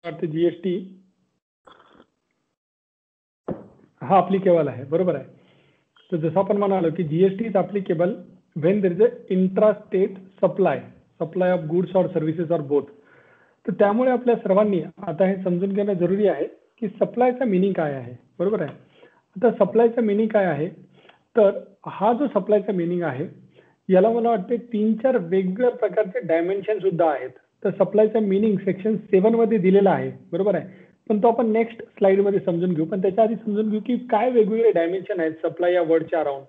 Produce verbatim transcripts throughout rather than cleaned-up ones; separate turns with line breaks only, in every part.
वाटतं जीएसटी हा अप्लिकेबल आहे, बरोबर आहे. तर जसं आपण म्हणालो की GST is applicable when there is a intra state supply supply of goods और सर्व्हिसेस ऑर बोथ. तर त्यामुळे आपल्या सर्वांनी आता हे समजून घेणं जरुरी आहे की सप्लायचा मिनिंग काय आहे, बरोबर आहे. आता सप्लायचा मिनिंग काय आहे, तर हा जो सप्लायचा मिनिंग आहे याला मला वाटते तीन चार वेगवेगळ्या प्रकारचे डायमेन्शन सुद्धा आहेत. तर सप्लायचा मिनिंग सेक्शन सेवन मध्ये दिलेला आहे, बरोबर आहे. पण तो आपण नेक्स्ट स्लाइडमध्ये समजून घेऊ. पण त्याच्या आधी समजून घेऊ की काय वेगवेगळे डायमेन्शन आहेत सप्लाय या वर्डच्या अराउंड.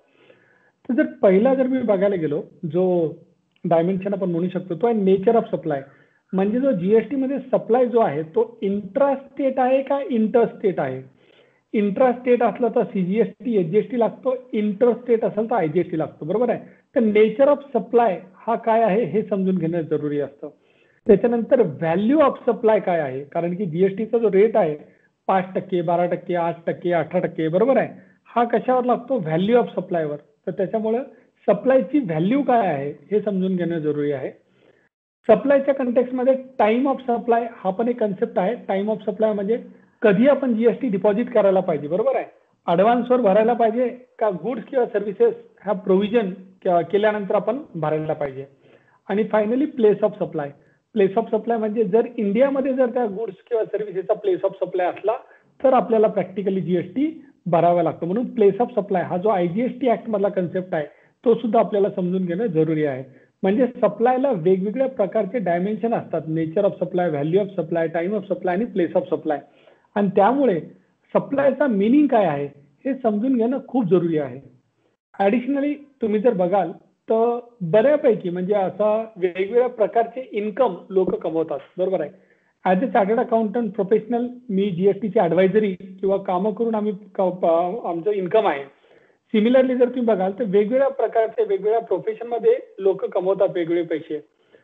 तर जर पहिला जर मी बघायला गेलो जो डायमेन्शन आपण म्हणू शकतो तो आहे नेचर ऑफ सप्लाय. म्हणजे जो जीएसटी मध्ये सप्लाय जो आहे तो इंट्रास्टेट आहे का इंटरस्टेट आहे. इंट्रास्टेट असला तर सीजीएसटी एचजीएसटी लागतो, इंटरस्टेट असेल तर आयजीएसटी लागतो, बरोबर आहे. तर नेचर ऑफ सप्लाय हा काय आहे हे समजून घेणं जरुरी असतं. त्याच्यानंतर व्हॅल्यू ऑफ सप्लाय काय आहे, कारण की जीएसटीचा जो रेट आहे पाच टक्के बारा टक्के आठ टक्के अठरा टक्के बरोबर आहे, हा कशावर लागतो व्हॅल्यू ऑफ सप्लायवर. तर त्याच्यामुळे सप्लायची व्हॅल्यू काय आहे हे समजून घेणं जरुरी आहे. सप्लायच्या कंटेक्समध्ये टाइम ऑफ सप्लाय हा पण एक कन्सेप्ट आहे. टाइम ऑफ सप्लाय म्हणजे कधी आपण जीएसटी डिपॉझिट करायला पाहिजे, बरोबर आहे. ॲडव्हान्सवर भरायला पाहिजे का गुड्स किंवा सर्व्हिसेस ह्या प्रोव्हिजन केल्यानंतर आपण भरायला पाहिजे. आणि finally place of supply. Place of supply म्हणजे जर इंडियामध्ये जर त्या गुड्स किंवा सर्व्हिसेसचा प्लेस ऑफ सप्लाय असला तर आपल्याला प्रॅक्टिकली जीएसटी भरावा लागतो. म्हणून प्लेस ऑफ सप्लाय हा जो आयजीएसटी ऍक्ट मधला कन्सेप्ट आहे तो सुद्धा आपल्याला समजून घेणं जरुरी आहे. म्हणजे सप्लायला वेगवेगळ्या प्रकारचे डायमेन्शन असतात. Nature of supply, value of supply, time of supply आणि प्लेस ऑफ सप्लाय. आणि त्यामुळे सप्लायचा मिनिंग काय आहे हे समजून घेणं खूप जरुरी आहे. ॲडिशनली तुम्ही जर बघाल तर बऱ्यापैकी म्हणजे असा वेगवेगळ्या प्रकारचे इन्कम लोक कमवतात, बरोबर आहे. As a chartered accountant professional मी जीएसटीची ॲडवायझरी किंवा कामं करून आम्ही आमचं इन्कम आहे. सिमिलरली जर तुम्ही बघाल तर वेगवेगळ्या प्रकारचे वेगवेगळ्या प्रोफेशनमध्ये लोक कमवतात वेगवेगळे पैसे.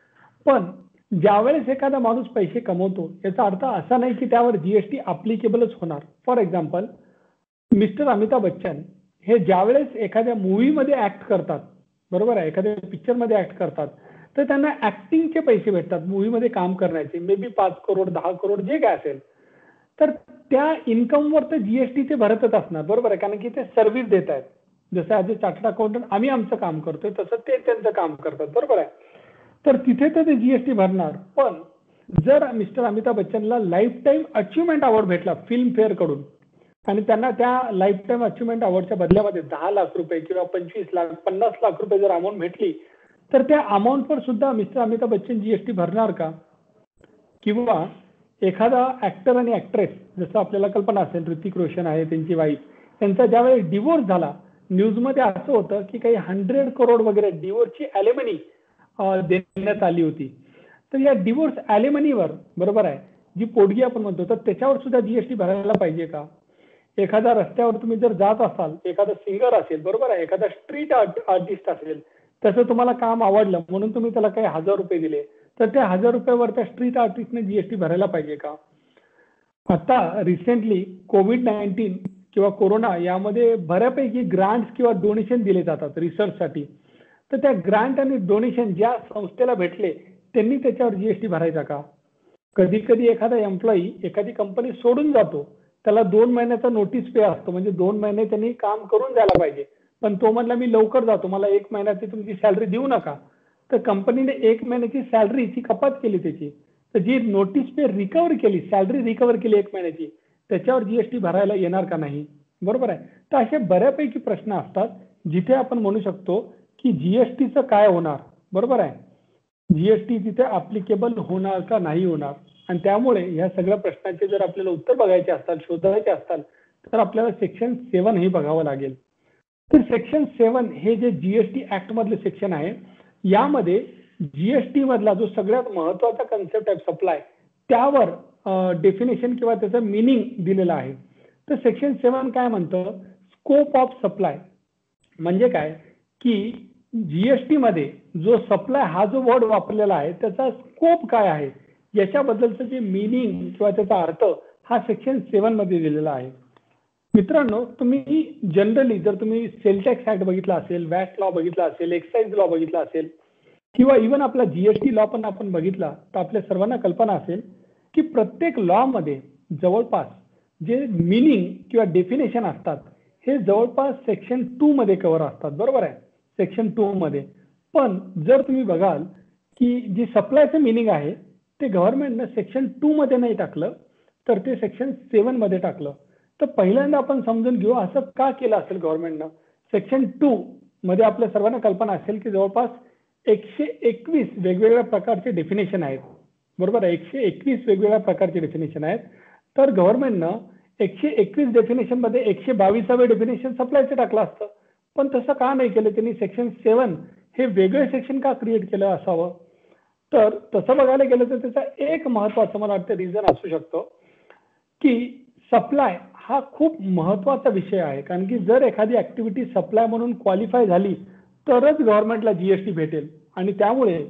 पण ज्यावेळेस एखादा माणूस पैसे कमवतो याचा अर्थ असा नाही की त्यावर जीएसटी अप्लिकेबलच होणार. For example mister Amitabh Bachchan हे ज्यावेळेस एखाद्या मूवीमध्ये ऍक्ट करतात, बरोबर आहे, एखाद्या पिक्चरमध्ये ऍक्ट करतात तर त्यांना ऍक्टिंगचे पैसे भेटतात मूवीमध्ये काम करण्याचे, मे बी पाच करोड दहा करोड जे काय असेल. तर त्या इन्कमवर तर जीएसटी ते भरतच असणार, बरोबर आहे, कारण की ते सर्व्हिस देत आहेत. जसं ॲज अ चार्टर्ड अकाउंटंट आम्ही आमचं काम करतोय तसं ते त्यांचं काम करतात, बरोबर आहे. तर तिथे तर ते जीएसटी भरणार. पण जर मिस्टर अमिताभ बच्चनला लाईफ टाईम अचिव्हमेंट अवॉर्ड भेटला फिल्म फेअर कडून आणि त्यांना त्या लाईफ टाईम अचिव्हमेंट अवॉर्डच्या बदल्यामध्ये दहा लाख रुपये किंवा पंचवीस लाख पन्नास लाख रुपये जर अमाऊंट भेटली तर त्या अमाऊंटवर सुद्धा मिस्टर अमिताभ बच्चन जीएसटी भरणार का. किंवा एखादा ऍक्टर आणि ऍक्ट्रेस जसं आपल्याला कल्पना असेल ऋतिक रोशन आहे त्यांची वाईफ, त्यांचा ज्यावेळेस डिवोर्स झाला न्यूजमध्ये असं होतं की काही हंड्रेड करोड वगैरे डिवोर्सची ॲलिमनी देण्यात आली होती. तर या डिवोर्स ॲलिमनीवर, बरोबर आहे, जी पोटगी आपण म्हणतो तर त्याच्यावर सुद्धा जीएसटी भरायला पाहिजे का. एखादा रस्त्यावर तुम्ही जर जात असाल, एखादा सिंगर असेल, बरोबर आहे, एखादा स्ट्रीट आर्टिस्ट असेल, तसं तुम्हाला काम आवडलं म्हणून तुम्ही त्याला काही हजार रुपये दिले तर त्या हजार रुपयावर त्या स्ट्रीट आर्टिस्टने जीएसटी भरायला पाहिजे का. आता रिसेंटली कोविड नाईन्टीन किंवा कोरोना यामध्ये बऱ्यापैकी ग्रांट्स किंवा डोनेशन दिले जातात रिसर्चसाठी. तर त्या ग्रांट आणि डोनेशन ज्या संस्थेला भेटले त्यांनी त्याच्यावर जीएसटी भरायचा का. कधी कधी एखादा एम्प्लॉई एखादी कंपनी सोडून जातो, त्याला दोन महिन्याचा नोटीस पे असतो, म्हणजे दोन महिने त्यांनी काम करून द्यायला पाहिजे, पण तो म्हणला मी लवकर जातो मला एक महिन्याची तुमची सॅलरी देऊ नका. तर कंपनीने एक महिन्याची सॅलरीची कपात केली त्याची. तर जी नोटीस पे रिकव्हर केली, सॅलरी रिकव्हर केली एक महिन्याची, त्याच्यावर जीएसटी भरायला येणार का नाही, बरोबर आहे. तर असे बऱ्यापैकी प्रश्न असतात जिथे आपण म्हणू शकतो की जीएसटीचं काय होणार, बरोबर आहे, जीएसटी तिथे अप्लिकेबल होणार का नाही होणार. आणि त्यामुळे या सगळ्या प्रश्नांचे जर आपल्याला उत्तर बघायचे असतात, शोधायचे असतात, तर आपल्याला सेक्शन सेवन हे बघावं लागेल. तर सेक्शन सेवन हे जे जीएसटी ऍक्ट मधले सेक्शन आहे यामध्ये जीएसटी मधला जो सगळ्यात महत्वाचा कन्सेप्ट आहे सप्लाय त्यावर डेफिनेशन किंवा त्याचं मिनिंग दिलेलं आहे. तर सेक्शन सेवन काय म्हणतं, स्कोप ऑफ सप्लाय म्हणजे काय की जीएसटी मध्ये जो सप्लाय हा जो वर्ड वापरलेला आहे त्याचा स्कोप काय आहे याच्याबद्दलचं जे मिनिंग किंवा त्याचा अर्थ हा सेक्शन सेवन मध्ये दिलेला आहे. मित्रांनो, तुम्ही जनरली जर तुम्ही सेल टॅक्स ऍक्ट बघितला असेल, वॅट लॉ बघितला असेल, एक्साइज लॉ बघितला असेल किंवा इव्हन आपला जीएसटी लॉ पण आपण बघितला तर आपल्या सर्वांना कल्पना असेल की प्रत्येक लॉ मध्ये जवळपास जे मिनिंग किंवा डेफिनेशन असतात हे जवळपास सेक्शन टू मध्ये कव्हर असतात, बरोबर आहे, सेक्शन टू मध्ये. पण जर तुम्ही बघाल की जी सप्लायचं मिनिंग आहे ते गव्हर्नमेंटनं सेक्शन टू मध्ये नाही टाकलं तर ते सेक्शन सेवन मध्ये टाकलं. तर पहिल्यांदा आपण समजून घेऊ असं का केलं असेल गव्हर्नमेंटनं. सेक्शन टू मध्ये आपल्या सर्वांना कल्पना असेल की जवळपास एकशे एकवीस वेगवेगळ्या प्रकारचे डेफिनेशन आहेत, बरोबर आहे, एकशे एकवीस वेगवेगळ्या प्रकारचे डेफिनेशन आहेत. तर गव्हर्नमेंटनं एकशे एकवीस डेफिनेशन मध्ये एकशे बावीसावे डेफिनेशन सप्लायचं टाकलं असतं. पण तसं का नाही केलं त्यांनी. सेक्शन सेवन हे वेगळे सेक्शन का क्रिएट केलं असावं. तर तसं बघायला गेलं तर त्याचा एक महत्वाचं मला वाटतं रिझन असू शकतो की सप्लाय हा खूप महत्वाचा विषय आहे. कारण की जर एखादी ऍक्टिव्हिटी सप्लाय म्हणून क्वालिफाय झाली तरच गव्हर्नमेंटला जीएसटी भेटेल. आणि त्यामुळे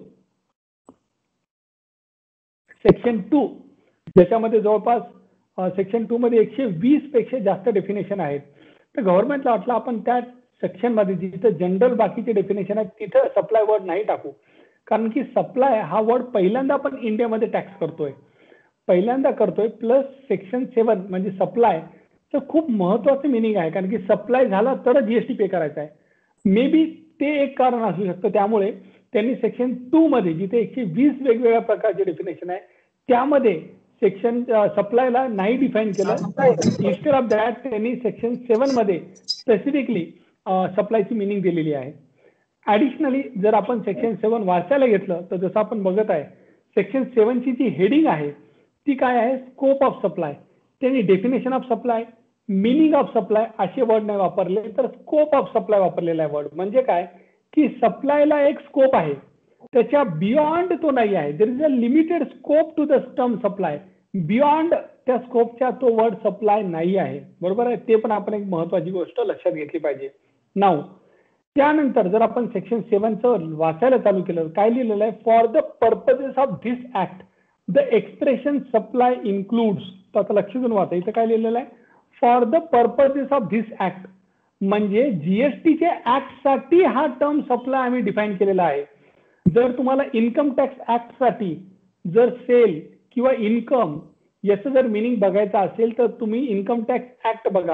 सेक्शन टू ज्याच्यामध्ये जवळपास सेक्शन टू मध्ये एकशे वीस पेक्षा जास्त डेफिनेशन आहेत. तर गव्हर्नमेंटला वाटलं आपण त्या सेक्शन मध्ये जिथे जनरल बाकीचे डेफिनेशन आहेत तिथे सप्लाय वर्ड नाही टाकू. कारण की सप्लाय हा वर्ड पहिल्यांदा आपण इंडियामध्ये टॅक्स करतोय, पहिल्यांदा करतोय. प्लस सेक्शन सेवन म्हणजे सप्लाय तर खूप महत्वाचं मिनिंग आहे. कारण की सप्लाय झाला तर जीएसटी पे करायचा आहे. मे बी ते एक कारण असू शकतं. त्यामुळे त्यांनी सेक्शन टू मध्ये जिथे एकशे वीस वेगवेगळ्या प्रकारचे डेफिनेशन आहे त्यामध्ये सेक्शन सप्लायला नाही डिफाईन केलं. इन्स्टेड ऑफ दॅट त्यांनी सेक्शन सेवन मध्ये स्पेसिफिकली सप्लायची मिनिंग दिलेली आहे. ऍडिशनली जर आपण सेक्शन सेवन वाचायला घेतलं तर जसं आपण बघत आहे सेक्शन सेवनची जी हेडिंग आहे ती काय आहे, स्कोप ऑफ सप्लाय. त्यांनी definition of supply, meaning of supply असे वर्ड नाही वापरले तर स्कोप ऑफ सप्लाय वापरलेला आहे वर्ड. म्हणजे काय की सप्लायला एक स्कोप आहे, त्याच्या बियॉन्ड तो नाही आहे. There is a limited scope to the term supply. Beyond त्या स्कोपच्या तो वर्ड सप्लाय नाही आहे, बरोबर आहे. ते पण आपण एक महत्वाची गोष्ट लक्षात घेतली पाहिजे. नाव त्यानंतर जर आपण सेक्शन सेवनचं वाचायला चालू केलं काय लिहिलेलं आहे, for the purposes of this act the expression supply includes. तर आता लक्ष देऊन वाचा, इथं काय लिहिलेलं आहे, for the purposes of this act. म्हणजे जीएसटीच्या ऍक्ट साठी हा टर्म सप्लाय आम्ही डिफाईन केलेला आहे. जर तुम्हाला इन्कम टॅक्स ऍक्ट साठी जर सेल किंवा इन्कम याचं जर मिनिंग बघायचं असेल तर तुम्ही इन्कम टॅक्स ऍक्ट बघा.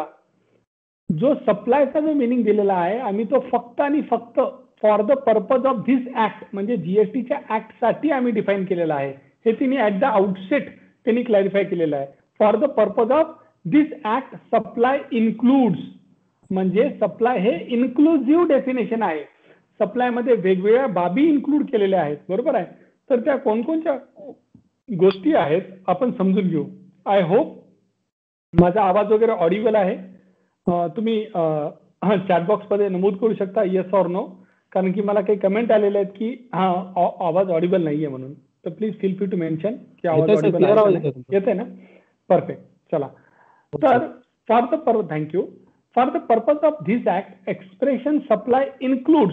जो सप्लायचा जो मिनिंग दिलेला आहे आम्ही तो फक्त आणि फक्त for the purpose of this act म्हणजे जीएसटीच्या ऍक्ट साठी आम्ही डिफाईन केलेला आहे. हे तिने ऍट द आउटसेट त्यांनी क्लॅरिफाय केलेलं आहे. For the purpose of this act supply includes म्हणजे सप्लाय हे इन्क्लुझिव्ह डेफिनेशन आहे. सप्लाय मध्ये वेगवेगळ्या बाबी इन्क्लूड केलेल्या आहेत, बरोबर आहे. तर त्या कोणकोणत्या गोष्टी आहेत आपण समजून घेऊ. आय होप माझा आवाज वगैरे ऑडिबल आहे. तुम्ही चॅटबॉक्स मध्ये नमूद करू शकता येस ऑर नो, कारण की मला काही कमेंट आलेले आहेत की हा आवाज ऑडिबल नाहीये म्हणून. तर please feel free to mention की आवाज ऑडिबल आहे. येते ना, परफेक्ट. चला तर for the purpose thank you for the purpose of this act expression supply includes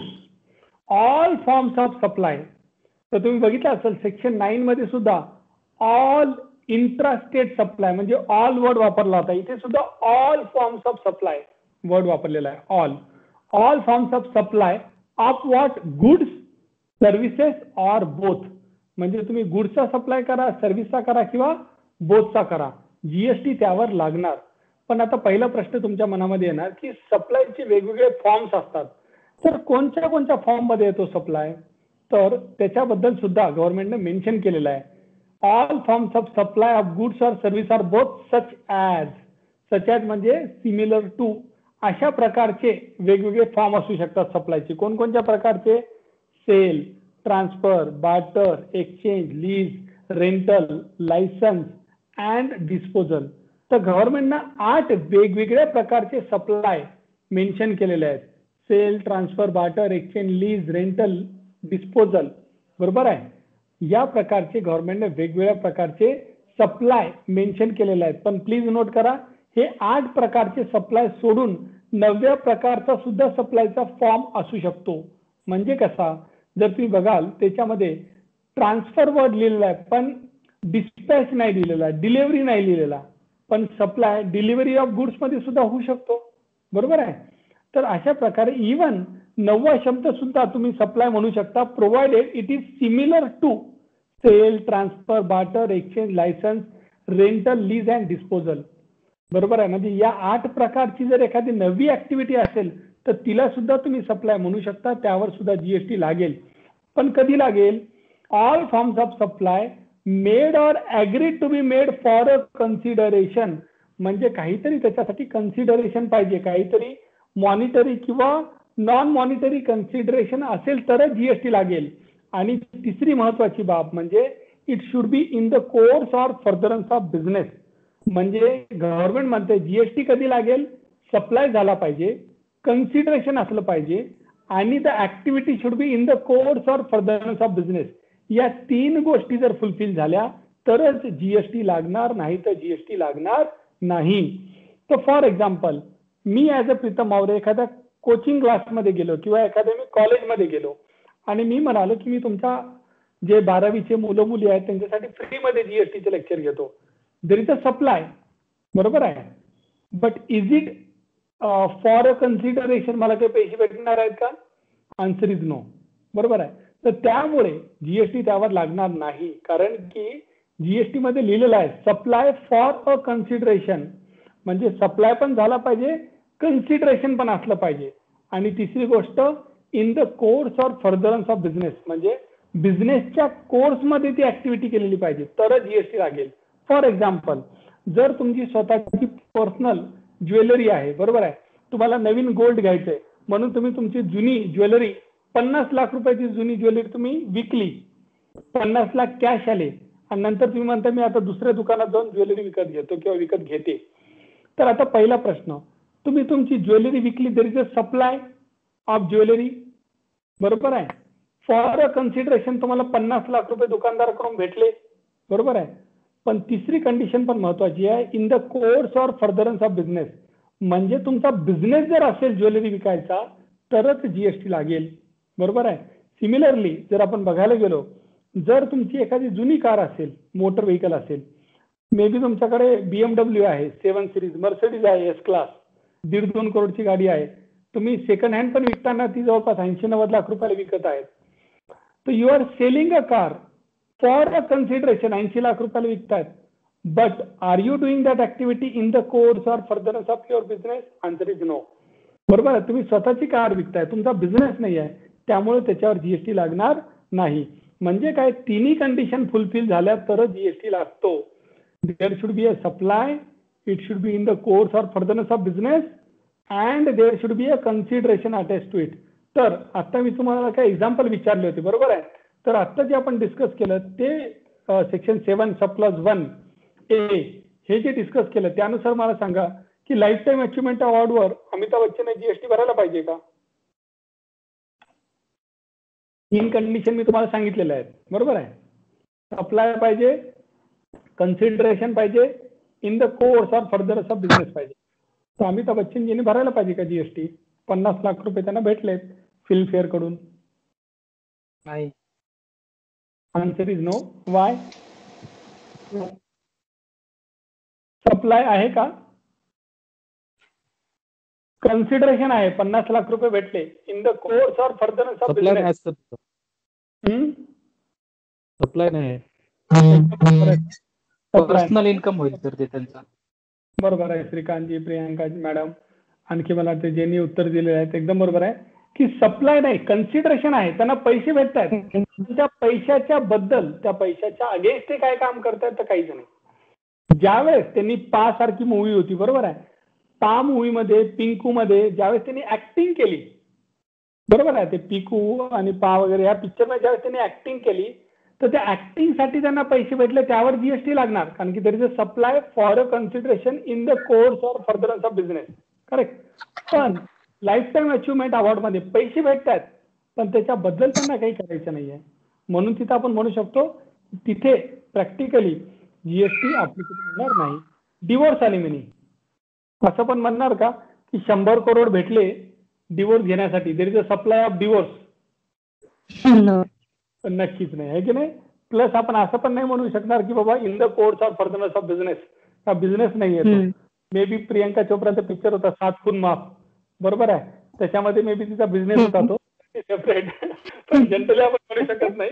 all forms of supply. तर तुम्ही बघितलं असेल सेक्शन नाईन मध्ये सुद्धा ऑल इंट्रास्टेट सप्लाय म्हणजे ऑल वर्ड वापरला होता. इथे सुद्धा all forms of supply word वापरलेला आहे. All all forms of supply of what goods services or both. म्हणजे तुम्ही गुड्सचा सप्लाय करा, सर्व्हिसचा करा किंवा बोथचा करा, जीएसटी त्यावर लागणार. पण आता पहिला प्रश्न तुमच्या मनामध्ये येणार की सप्लायचे वेगवेगळे फॉर्म्स असतात, तर कोणत्या कोणत्या फॉर्म मध्ये येतो सप्लाय. तर त्याच्याबद्दल सुद्धा गव्हर्नमेंटने मेन्शन केलेलं आहे. All forms of supply of goods or service are both such as. Such as म्हणजे सिमिलर टू, अशा प्रकारचे वेगवेगळे फॉर्म असू शकतात सप्लायचे. कोणकोणत्या प्रकारचे, sale, transfer, barter, exchange, lease, rental, licence and disposal. तर गव्हर्नमेंटनं आठ वेगवेगळ्या प्रकारचे सप्लाय मेन्शन केलेले आहेत. Sale, transfer, barter, exchange, lease, rental, disposal, बरोबर आहे. या प्रकारचे गव्हर्नमेंटने वेगवेगळ्या प्रकारचे सप्लाय मेन्शन केलेले आहेत. पण प्लीज नोट करा हे आठ प्रकारचे सप्लाय सोडून नवव्या प्रकारचा सुद्धा सप्लायचा फॉर्म असू शकतो. म्हणजे कसा, जर तुम्ही बघाल त्याच्यामध्ये ट्रान्सफर वर्ड लिहिलेला आहे पण डिस्पॅच नाही लिहिलेला, डिलिव्हरी नाही लिहिलेला. पण सप्लाय डिलिव्हरी ऑफ गुड्स मध्ये सुद्धा होऊ शकतो, बरोबर आहे. तर अशा प्रकारे इवन नववा शब्द सुद्धा तुम्ही सप्लाय म्हणू शकता provided it is similar to sale, transfer, barter, exchange, licence, rental, lease and disposal. बरोबर आहे. म्हणजे या आठ प्रकारची जर एखादी नवी ऍक्टिव्हिटी असेल तर तिला सुद्धा तुम्ही सप्लाय म्हणू शकता, त्यावर सुद्धा जीएसटी लागेल. पण कधी लागेल? All forms of supply made or agreed to be made for a consideration. म्हणजे काहीतरी त्याच्यासाठी कन्सिडरेशन पाहिजे, काहीतरी मॉनिटरी किंवा नॉन मॉनिटरी कन्सिडरेशन असेल तरच जीएसटी लागेल. आणि तिसरी महत्वाची बाब म्हणजे it should be in the course or furtherance of business. म्हणजे गव्हर्नमेंट म्हणते जीएसटी कधी लागेल? सप्लाय झाला पाहिजे, कन्सिडरेशन असलं पाहिजे आणि the activity should be in the course or furtherance of business. या तीन गोष्टी जर फुलफिल झाल्या तरच जीएसटी लागणार, नाही तर जीएसटी लागणार नाही. तर फॉर एक्झाम्पल मी ऍज अ प्रीतम मावरे एखाद्या कोचिंग क्लासमध्ये गेलो किंवा एखाद्या मी कॉलेजमध्ये गेलो आणि मी म्हणालो की मी तुमच्या जे बारावीचे मुलं मुली आहेत त्यांच्यासाठी फ्रीमध्ये जीएसटीचे लेक्चर घेतो. देर इज अ सप्लाय, बरोबर आहे. But is it for a consideration? मला काही पैसे भेटणार आहेत का? Answer is no. बरोबर आहे. तर त्यामुळे जीएसटी त्यावर लागणार नाही, कारण की जीएसटी मध्ये लिहिलेलं आहे सप्लाय फॉर अ कन्सिडरेशन. म्हणजे सप्लाय पण झाला पाहिजे, कन्सिडरेशन पण असलं पाहिजे. आणि तिसरी गोष्ट in the course or furtherance of business. म्हणजे बिझनेसच्या कोर्समध्ये ती ऍक्टिव्हिटी केलेली पाहिजे तरच जीएसटी लागेल. फॉर एक्झाम्पल जर तुमची स्वतःची पर्सनल ज्वेलरी आहे, बरोबर आहे, तुम्हाला नवीन गोल्ड घ्यायचंय म्हणून तुम्ही तुमची जुनी ज्वेलरी पन्नास लाख रुपयाची जुनी ज्वेलरी तुम्ही विकली, पन्नास लाख कॅश आले आणि नंतर तुम्ही म्हणता मी आता दुसऱ्या दुकानात जाऊन ज्वेलरी विकत घेतो किंवा विकत घेते. तर आता पहिला प्रश्न, तुम्ही तुमची ज्वेलरी विकली, there is a supply of jewellery, बरोबर आहे. फॉर अ कन्सिडरेशन तुम्हाला पन्नास लाख रुपये दुकानदाराकडून भेटले, बरोबर आहे. पण तिसरी कंडिशन पण महत्वाची आहे, in the course or furtherance of business. म्हणजे तुमचा बिझनेस जर असेल ज्वेलरी विकायचा तरच जीएसटी लागेल, बरोबर आहे. सिमिलरली जर आपण बघायला गेलो, जर तुमची एखादी जुनी कार असेल, मोटर व्हेकल असेल, मे बी तुमच्याकडे बीएमडब्ल्यू आहे सेवन सिरीज, मर्सिडीज आहे एस क्लास, दीड दोन करोडची गाडी आहे, तुम्ही सेकंड हँड पण विकताना ती जवळपास ऐंशी नव्वद लाख रुपयाला विकत आहेत. तर you are selling a car for a consideration, ऐंशी लाख रुपयाला विकतायत. But are you doing that activity in the course or furtherance of your business? Answer is no. बरोबर आहे. तुम्ही स्वतःची कार विकताय, तुमचा बिझनेस नाही आहे, त्यामुळे त्याच्यावर जीएसटी लागणार नाही. म्हणजे काय, तिन्ही कंडिशन फुलफिल झाल्या तरच जीएसटी लागतो. There should be a supply, it should be in the course or furtherance of business and there should be a consideration attach to it. तर आता मी तुम्हाला काय एक्झाम्पल विचारले होते, बरोबर आहे. तर आता जे आपण डिस्कस केलं ते section seven sub plus one A हे जे डिस्कस केलं त्यानुसार मला सांगा की लाईफ टाईम अचिव्हमेंट अवॉर्डवर अमिताभ बच्चन जीएसटी भरायला पाहिजे का? तीन कंडिशन मी तुम्हाला सांगितलेल्या आहेत, बरोबर आहे. सप्लाय पाहिजे, कन्सिडरेशन पाहिजे, in the course or furtherance of business पाहिजे. तर अमिताभ बच्चनजींनी भरायला पाहिजे का जीएसटी? पन्नास लाख रुपये त्यांना भेटलेत फिल्मफेअर कडून.
नाही.
Answer is no. Why? Supply आहे का? कन्सिडरेशन आहे, पन्नास लाख रुपये भेटले, in the course or furtherance of business.
Supply नाही, पर्सनल इन्कम होईल तर ते त्यांचा.
बरोबर आहे श्रीकांतजी, प्रियांका मॅडम, आणखी मला वाटतं ज्यांनी उत्तर दिलेले आहेत एकदम बरोबर आहे की सप्लाय नाही, कन्सिडरेशन आहे, त्यांना पैसे भेटत आहेत. त्या पैशाच्या बद्दल, त्या पैशाच्या अगेन्स्ट ते काय काम करतायत तर काहीच नाही. ज्यावेळेस त्यांनी पा सारखी मूवी होती, बरोबर आहे, पा मूवी मध्ये, पिंकू मध्ये ज्यावेळेस त्यांनी ऍक्टिंग केली, बरोबर आहे, ते पिकू आणि पा वगैरे या पिक्चर मध्ये ज्यावेळेस त्यांनी ऍक्टिंग केली तर त्या ऍक्टिंगसाठी त्यांना पैसे भेटले, त्यावर जीएसटी लागणार, कारण की there is a supply for a consideration in the course or furtherance of business. Correct. पण लाईफ टाईम अचिव्हमेंट अवॉर्ड मध्ये पैसे भेटतात पण त्याच्याबद्दल त्यांना काही करायचं नाहीये, म्हणून तिथं आपण म्हणू शकतो तिथे प्रॅक्टिकली जीएसटी अप्लिकेबल होणार नाही. डिवोर्स अलिमनी असं पण म्हणणार का की शंभर करोड भेटले डिवोर्स घेण्यासाठी, there is a supply of divorce? नक्कीच नाही, आहे की नाही. प्लस आपण असं पण नाही म्हणू शकणार की बाबा in the course of furtherance of business, हा बिझनेस नाही येतो. मे बी प्रियंका चोप्राचा पिक्चर होता सात खून माफ, बरोबर आहे, त्याच्यामध्ये मे बी तिचा बिझनेस होता तो सेपरेट, पण जनरली आपण म्हणू शकत नाही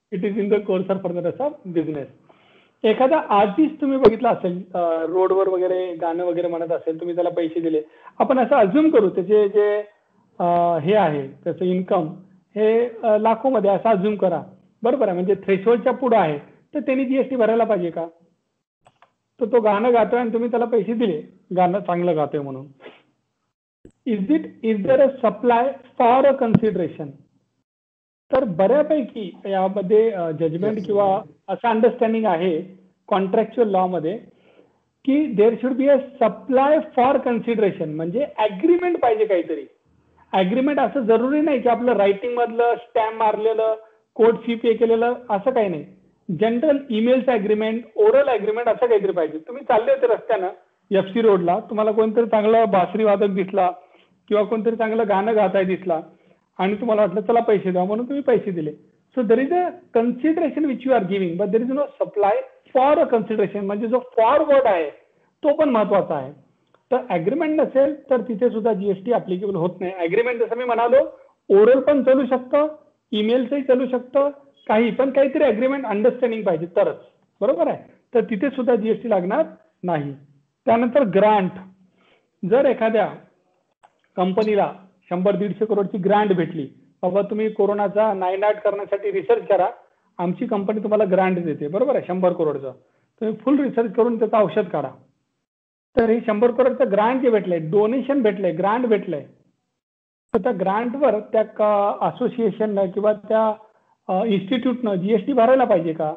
it is in the course of furtherance of business. एखादा आर्टिस्ट तुम्ही बघितला असेल रोडवर वगैरे गाणं वगैरे म्हणत असेल, तुम्ही त्याला पैसे दिले, आपण असं अज्युम करू त्याचे जे अं, हे आहे त्याचं इन्कम हे अं, लाखोमध्ये असं अज्युम करा, बरोबर आहे. म्हणजे थ्रेशोल्डच्या पुढे आहे तर त्यांनी जीएसटी भरायला पाहिजे का? तर तो गाणं गातोय आणि तुम्ही त्याला पैसे दिले गाणं चांगलं गातोय म्हणून. Is it is there a supply for a consideration? तर बऱ्यापैकी यामध्ये जजमेंट किंवा असं अंडरस्टँडिंग आहे कॉन्ट्रॅक्च्युअल लॉ मध्ये की there should be a supply for consideration, म्हणजे अग्रीमेंट पाहिजे काहीतरी. अग्रीमेंट असं जरुरी नाही की आपलं रायटिंग मधलं स्टॅम्प मारलेलं कोर्ट फी पे केलेलं असं काही नाही. जनरल ईमेलचं अग्रीमेंट, ओरल अग्रीमेंट असं काहीतरी पाहिजे. तुम्ही चालले होते रस्त्यानं एफ सी रोडला, तुम्हाला कोणतरी चांगला बासरी वादक दिसला किंवा कोणतरी चांगलं गाणं गाताय दिसला आणि तुम्हाला वाटलं चला पैसे द्या म्हणून तुम्ही पैसे दिले. So there is a consideration which you are giving but there is no supply for a consideration. म्हणजे जो फॉर वर्ड आहे तो पण महत्वाचा आहे. तर अग्रीमेंट नसेल तर तिथे सुद्धा जीएसटी अप्लिकेबल होत नाही. अग्रीमेंट जसं मी म्हणालो ओरल पण चालू शकतं, ईमेलचंही चालू शकतं, काही पण काहीतरी अग्रीमेंट अंडरस्टँडिंग पाहिजे तरच, बरोबर आहे. तर तिथे सुद्धा जीएसटी लागणार नाही. त्यानंतर ग्रांट, जर एखाद्या कंपनीला शंभर दीडशे करोडची ग्रांट भेटली, बाबा तुम्ही कोरोनाचा नायनाट करण्यासाठी रिसर्च करा, आमची कंपनी तुम्हाला ग्रांट देते, बरोबर आहे, शंभर करोडचं, तुम्ही फुल रिसर्च करून त्याचं औषध काढा. तर हे शंभर करोडचं ग्रांट जे भेटलंय, डोनेशन भेटलंय, ग्रांट भेटलंय, तर त्या ग्रांटवर त्या असोसिएशननं किंवा त्या इन्स्टिट्यूटनं जीएसटी भरायला पाहिजे का?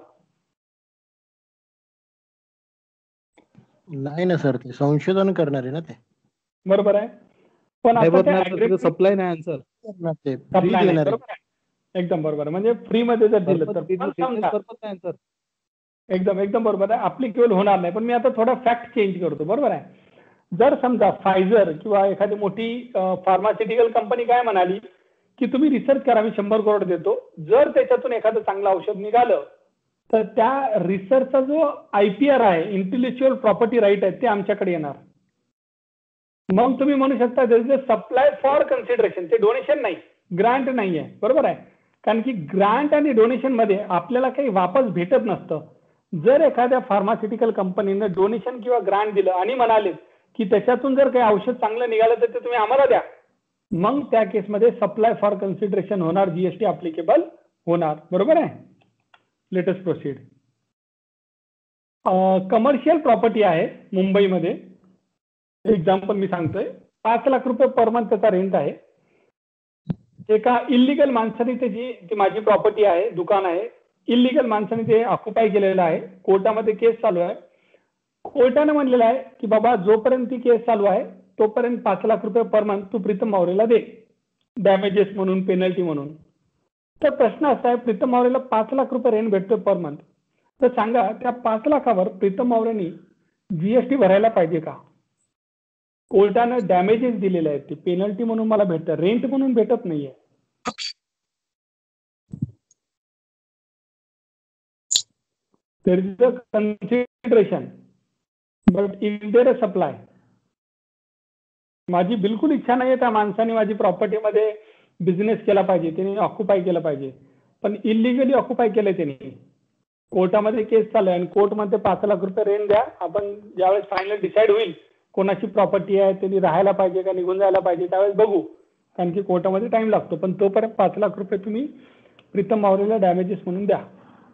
नाही ना सर, ते संशोधन करणार आहे ना ते.
बरोबर आहे. पण
नाही
आता ते
भरणार तर
agreement-
तिथं सप्लाय नाही आन्सर.
करणार ते
supply
free
नाही,
देणार आहे.
बरोबर आहे. एकदम बरोबर आहे. म्हणजे फ्री मध्ये जर दिलं तर पण समजा
पर्पज नाही आन्सर.
एकदम एकदम बरोबर आहे, अप्लिकेबल होणार नाही. पण मी आता थोडा फॅक्ट चेंज करतो, बरोबर आहे. जर समजा फायझर किंवा एखादी मोठी फार्मास्युटिकल कंपनी काय म्हणाली की तुम्ही रिसर्च करा, मी शंभर करोड देतो, जर त्याच्यातून एखादं चांगलं औषध निघालं तर त्या रिसर्चचा जो आयपीआर आहे, इंटेलेक्च्युअल प्रॉपर्टी राईट आहे, ते आमच्याकडे येणार. मग तुम्ही म्हणू शकता सप्लाय फॉर कन्सिडरेशन, ते डोनेशन नाही, ग्रांट नाही आहे, बरोबर आहे. कारण की ग्रांट आणि डोनेशन मध्ये आपल्याला काही वापस भेटत नसतं. जर एखाद्या फार्मास्युटिकल कंपनीने डोनेशन किंवा ग्रांट दिलं आणि म्हणाले की त्याच्यातून जर काही औषध चांगलं निघालं तर ते तुम्ही आम्हाला द्या, मग त्या केसमध्ये सप्लाय फॉर कन्सिडरेशन होणार, जीएसटी अप्लिकेबल होणार, बरोबर आहे. Latest proceed. कमर्शियल प्रॉपर्टी आहे मुंबईमध्ये, एक्झाम्पल मी सांगतोय, पाच लाख रुपये पर मंथ त्याचा रेंट आहे. एका इलिगल माणसाने त्याची ती माझी प्रॉपर्टी आहे, दुकान आहे, इलिगल माणसाने ते ऑक्युपाय केलेलं आहे, कोर्टामध्ये केस चालू आहे. कोर्टाने म्हणलेलं आहे की बाबा जोपर्यंत ती केस चालू आहे तोपर्यंत पाच लाख रुपये पर मंथ तू प्रीतम मावरेला दे, डॅमेजेस म्हणून, पेनल्टी म्हणून. तर प्रश्न असा आहे, प्रीतम मावरेला पाच लाख रुपये रेंट भेटतोय पर मंथ, तर सांगा त्या पाच लाखावर प्रीतम मावरेनी जीएसटी भरायला पाहिजे का? कोर्टानं डॅमेजेस दिलेले आहेत, ते पेनल्टी म्हणून मला भेटतं, रेंट म्हणून भेटत नाहीये. There is a consideration but is there a supply. माझी बिलकुल इच्छा नाहीये त्या माणसाने माझी प्रॉपर्टीमध्ये बिझनेस केला पाहिजे, त्यांनी ऑक्युपाय केलं पाहिजे, पण इलिगली ऑक्युपाय केलं त्यांनी. कोर्टामध्ये केस चालू आहे आणि कोर्टमध्ये पाच लाख रुपये रेंट द्या, आपण ज्यावेळेस फायनल डिसाईड होईल कोणाची प्रॉपर्टी आहे, त्यांनी राहायला पाहिजे का निघून जायला पाहिजे, त्यावेळेस बघू, कारण की कोर्टामध्ये टाइम लागतो. पण तोपर्यंत पाच लाख रुपये तुम्ही प्रीतम मावरेला डॅमेजेस म्हणून द्या.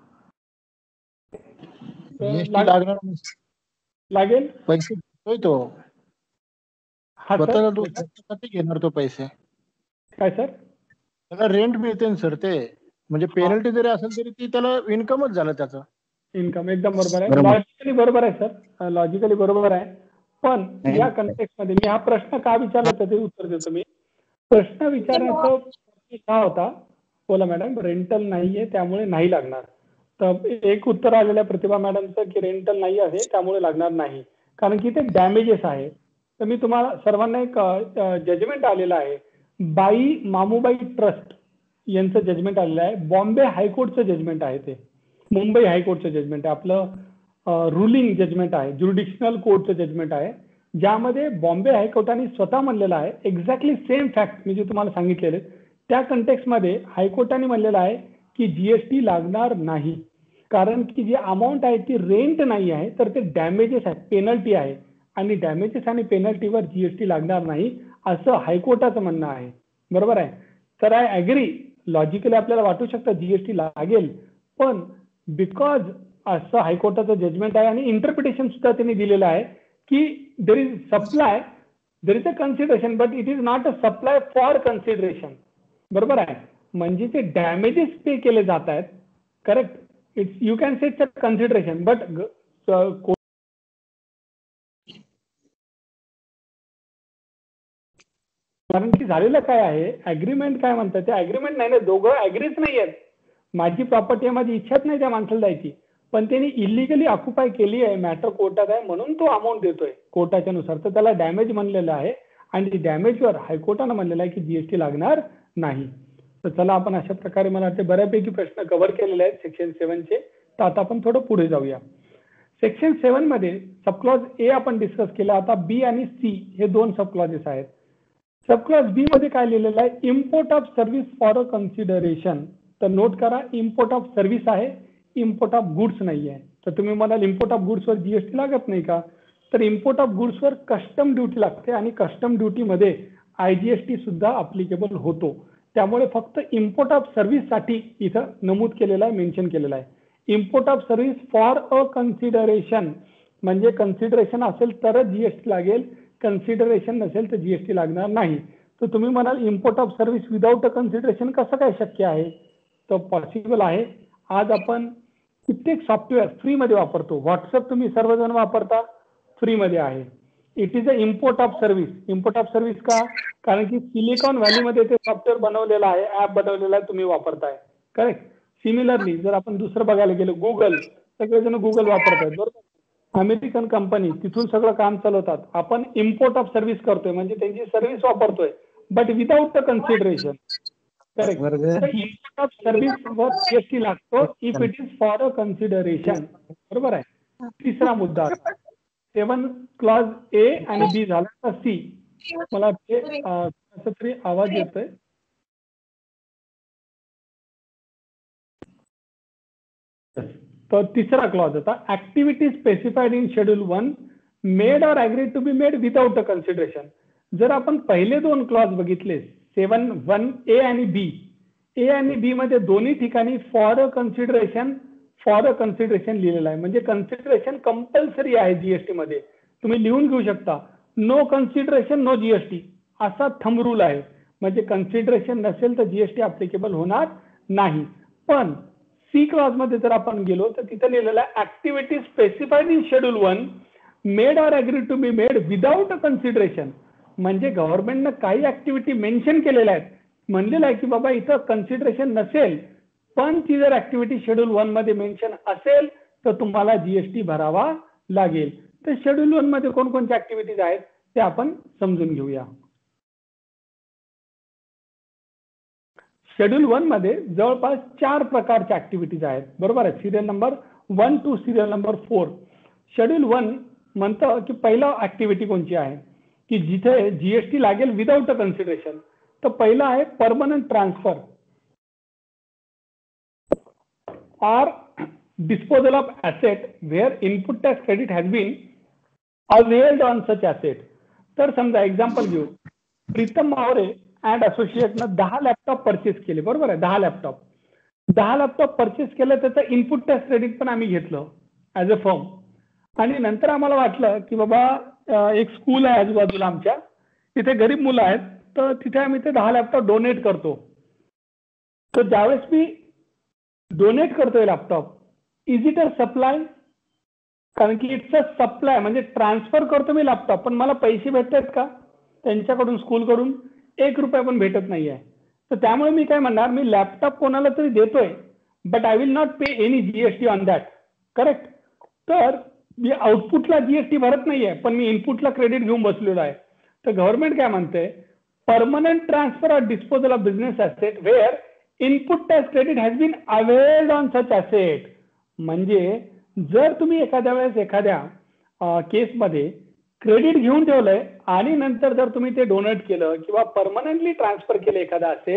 जीएसटी लागणार
लागेल
पैसे देतोय तो
हा
स्वतःला,
सर.
तो स्वतःसाठी घेणार तो पैसे.
काय सर?
त्याला रेंट मिळते सर, ते म्हणजे पेनल्टी जरी असेल तरी ती त्याला इन्कमच झालं त्याचं.
इन्कम एकदम बरोबर आहे, लॉजिकली बरोबर आहे सर, लॉजिकली बरोबर आहे. पण या कन्टेक्स्ट मध्ये मी हा प्रश्न का विचारला त्याचे उत्तर देतो. मी प्रश्न विचारण्याचा का होता, बोला मॅडम, रेंटल नाहीये त्यामुळे नाही लागणार. तर एक उत्तर आलेलं आहे प्रतिभा मॅडमचं की रेंटल नाही आहे त्यामुळे लागणार नाही, कारण की ते डॅमेजेस आहे. तर मी तुम्हाला सर्वांना एक जजमेंट आलेलं आहे, बाई मामूबाई ट्रस्ट यांचं जजमेंट आलेलं आहे. बॉम्बे हायकोर्टचं जजमेंट आहे, ते मुंबई हायकोर्टचं जजमेंट आहे, आपलं रुलिंग जजमेंट आहे, ज्युडिशनल कोर्टचं जजमेंट आहे, ज्यामध्ये बॉम्बे हायकोर्टाने स्वतः म्हणलेलं आहे, एक्झॅक्टली सेम फॅक्ट मी जे तुम्हाला सांगितलेले त्या कंटेक्स्टमध्ये हायकोर्टाने म्हणलेलं आहे की जीएसटी लागणार नाही, कारण की जी अमाऊंट आहे ती रेंट नाही आहे, तर ते डॅमेजेस आहे, पेनल्टी आहे, आणि डॅमेजेस आणि पेनल्टीवर जीएसटी लागणार नाही असं हायकोर्टाचं म्हणणं आहे. बरोबर आहे. तर आय ॲग्री, लॉजिकली आपल्याला वाटू शकतं जीएसटी लागेल, पण बिकॉज असं हायकोर्टाचं जजमेंट आहे आणि इंटरप्रिटेशन सुद्धा त्यांनी दिलेलं आहे की there is supply, there is a consideration, but it is not a supply for consideration. बरोबर आहे. म्हणजे ते डॅमेजेस पे केले जात आहेत. Correct. It's you can say it's a consideration, but कारण की झालेलं काय आहे, अग्रीमेंट काय म्हणतात, ते अग्रीमेंट नाही ना, दोघं अग्रीच नाही आहेत. माझी प्रॉपर्टी आहे, माझी इच्छाच नाही त्या माणसाला द्यायची, पण त्यांनी इलिगली ऑक्युपाय केली आहे, मॅटर कोर्टात आहे म्हणून तो अमाऊंट देतोय कोर्टाच्या नुसार, तर त्याला डॅमेज म्हणलेलं आहे आणि डॅमेजवर हायकोर्टानं म्हणलेलं आहे की जीएसटी लागणार नाही. तर चला आपण अशा प्रकारे मला वाटते बऱ्यापैकी प्रश्न कव्हर केलेले आहेत सेक्शन सेव्हनचे. तर आता आपण थोडं पुढे जाऊया. सेक्शन सेव्हन मध्ये सबक्लॉज ए आपण डिस्कस केला. आता बी आणि सी हे दोन सबक्लॉजेस आहेत. सबक्लॉज बी मध्ये काय लिहिलेलं आहे, import of service for a consideration. तर नोट करा, इम्पोर्ट ऑफ सर्व्हिस आहे, इम्पोर्ट ऑफ गुड्स नाही आहे. तर तुम्ही म्हणाल इम्पोर्ट ऑफ गुड्सवर जीएसटी लागत नाही का, तर इम्पोर्ट ऑफ गुड्सवर कस्टम ड्युटी लागते आणि कस्टम ड्युटीमध्ये आयजीएसटी सुद्धा अप्लिकेबल होतो. त्यामुळे फक्त इम्पोर्ट ऑफ सर्व्हिससाठी इथं नमूद केलेलं आहे, मेन्शन केलेलं आहे. Import of service for a consideration म्हणजे कन्सिडरेशन असेल तरच जीएसटी लागेल, कन्सिडरेशन नसेल तर जीएसटी लागणार नाही. तर तुम्ही म्हणाल import of service without a consideration कसं काय शक्य आहे, तर पॉसिबल आहे. आज आपण कित्येक सॉफ्टवेअर फ्रीमध्ये वापरतो. व्हॉट्सअप तुम्ही सर्वजण वापरता, फ्रीमध्ये आहे. It is a import of service. Import of service का, कारण की सिलिकॉन व्हॅलीमध्ये ते सॉफ्टवेअर बनवलेलं आहे, ऍप बनवलेला आहे, तुम्ही वापरताय. करेक्ट. सिमिलरली जर आपण दुसरं बघायला गेलो, गुगल, सगळेजण गुगल वापरतायत. बरोबर. अमेरिकन कंपनी, तिथून सगळं काम चालवतात. आपण इम्पोर्ट ऑफ सर्व्हिस करतोय म्हणजे त्यांची सर्व्हिस वापरतोय, but without the consideration. Correct. Import of service वर जीएसटी लागतो if it is for a consideration. बरोबर आहे. तिसरा मुद्दा, सेवन क्लॉज ए आणि बी झाला तर सी. मला वाटते असं तरी आवाज येतोय. तर तिसरा क्लॉज होता, activity specified in schedule one made or agreed to be made without a consideration. जर आपण पहिले दोन क्लॉज बघितले, सेवन वन ए आणि बी, ए आणि बी मध्ये दोन्ही ठिकाणी for a consideration for a consideration लिहिलेलं आहे. म्हणजे कन्सिडरेशन कंपल्सरी आहे जीएसटी मध्ये. तुम्ही लिहून घेऊ शकता, नो कन्सिडरेशन नो जीएसटी असा थंब रूल आहे. म्हणजे कन्सिडरेशन नसेल तर जीएसटी अप्लिकेबल होणार नाही. पण सी क्लॉज मध्ये जर आपण गेलो तर तिथे लिहिलेलं आहे, activity specified in schedule one made or agree to be made without a consideration. म्हणजे गव्हर्नमेंटनं काही ऍक्टिव्हिटी मेन्शन केलेल्या आहेत, म्हणलेलं आहे की बाबा इथं कन्सिडरेशन नसेल, पण ती जर ऍक्टिव्हिटी शेड्यूल वन मध्ये मेन्शन असेल तर तुम्हाला जीएसटी भरावा लागेल. तर शेड्यूल वन मध्ये कोणकोणत्या ऍक्टिव्हिटीज आहेत ते आपण समजून घेऊया. शेड्यूल वन मध्ये जवळपास चार प्रकारच्या ऍक्टिव्हिटीज आहेत. बरोबर आहे. Serial number one two serial number four. Schedule one म्हणतं की पहिला ऍक्टिव्हिटी कोणती आहे की जिथे जीएसटी लागेल विदाउट अ कन्सिडरेशन. तर पहिला आहे permanent transfer or disposal of asset where input tax credit has been availed on such asset. तर समजा एक्झाम्पल घेऊ, प्रीतम मावरे अँड असोसिएटनं दहा लॅपटॉप परचेस केले. बरोबर आहे. दहा लॅपटॉप दहा लॅपटॉप परचेस केलं, त्याचं इनपुट टॅक्स क्रेडिट पण आम्ही घेतलं ऍज अ फर्म. आणि नंतर आम्हाला वाटलं की बाबा एक स्कूल आहे आजूबाजूला आमच्या, तिथे गरीब मुलं आहेत, तर तिथे आम्ही ते दहा लॅपटॉप डोनेट करतो. तर ज्यावेळेस मी डोनेट करतोय laptop, is it a supply, कारण की इट्स अ सप्लाय म्हणजे ट्रान्सफर करतो मी लॅपटॉप, पण मला पैसे भेटतात का त्यांच्याकडून, स्कूलकडून एक रुपया पण भेटत नाहीये. तर त्यामुळे मी काय म्हणणार, मी लॅपटॉप कोणाला तरी देतोय, but I will not pay any GST on that. Correct. तर मी आउटपुटला जीएसटी भरत नाहीये, पण मी इनपुटला क्रेडिट घेऊन बसलेलो आहे. तर गव्हर्नमेंट काय म्हणते, permanent transfer or disposal of business asset where input tax credit has been availed on such asset. म्हणजे जर तुम्ही एखाद्या वेळेस एखाद्या केसमध्ये क्रेडिट घेऊन ठेवलंय आणि नंतर जर तुम्ही ते डोनेट केलं किंवा परमनंटली ट्रान्सफर केलं एखादा असेट,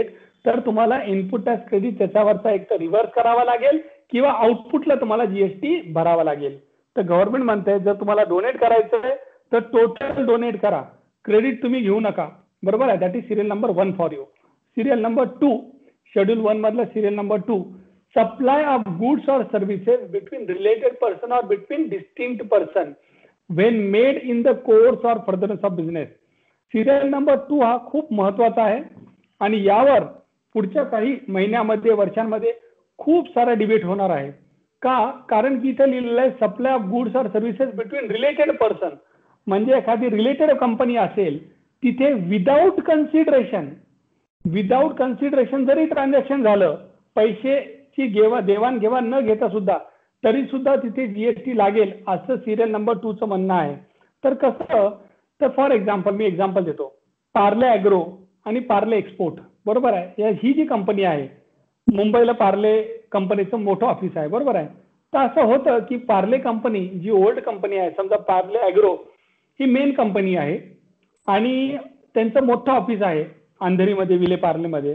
तर तुम्हाला इनपुट टॅक्स क्रेडिट त्याच्यावरचा एक तर रिव्हर्स करावा लागेल किंवा आउटपुटला तुम्हाला जीएसटी भरावा लागेल. तर गव्हर्नमेंट म्हणते जर तुम्हाला डोनेट करायचं आहे तर टोटल डोनेट करा, क्रेडिट तुम्ही घेऊ नका. बरोबर आहे. That is serial number one for you. Serial number two, schedule one मधलं serial number two, supply of goods और services between related person or between distinct person when made in the course or furtherance of business. Serial number two हा खूप महत्वाचा आहे आणि यावर पुढच्या काही महिन्यामध्ये वर्षांमध्ये खूप सारा डिबेट होणार आहे. का? कारण की इथे लिहिलेलं आहे सप्लाय ऑफ गुड्स और सर्व्हिसेस बिटवीन रिलेटेड पर्सन, म्हणजे एखादी रिलेटेड कंपनी असेल तिथे विदाऊट कन्सिडरेशन विदाऊट कन्सिडरेशन जरी ट्रान्झॅक्शन झालं, पैशाची घेवा देवाणघेवाण न घेता सुद्धा, तरी सुद्धा तिथे जीएसटी लागेल असं सिरियल नंबर टू चं म्हणणं आहे. तर कसं, तर फॉर एक्झाम्पल मी एक्झाम्पल देतो, पार्ले ॲग्रो आणि पार्ले एक्सपोर्ट. बरोबर आहे. ही जी कंपनी आहे, मुंबईला पार्ले कंपनीचं मोठं ऑफिस आहे. बरोबर आहे. तर असं होतं की पार्ले कंपनी जी ओल्ड कंपनी आहे, समजा पार्ले ॲग्रो ही मेन कंपनी आहे आणि त्यांचं मोठं ऑफिस आहे अंधेरीमध्ये, विले पार्लेमध्ये.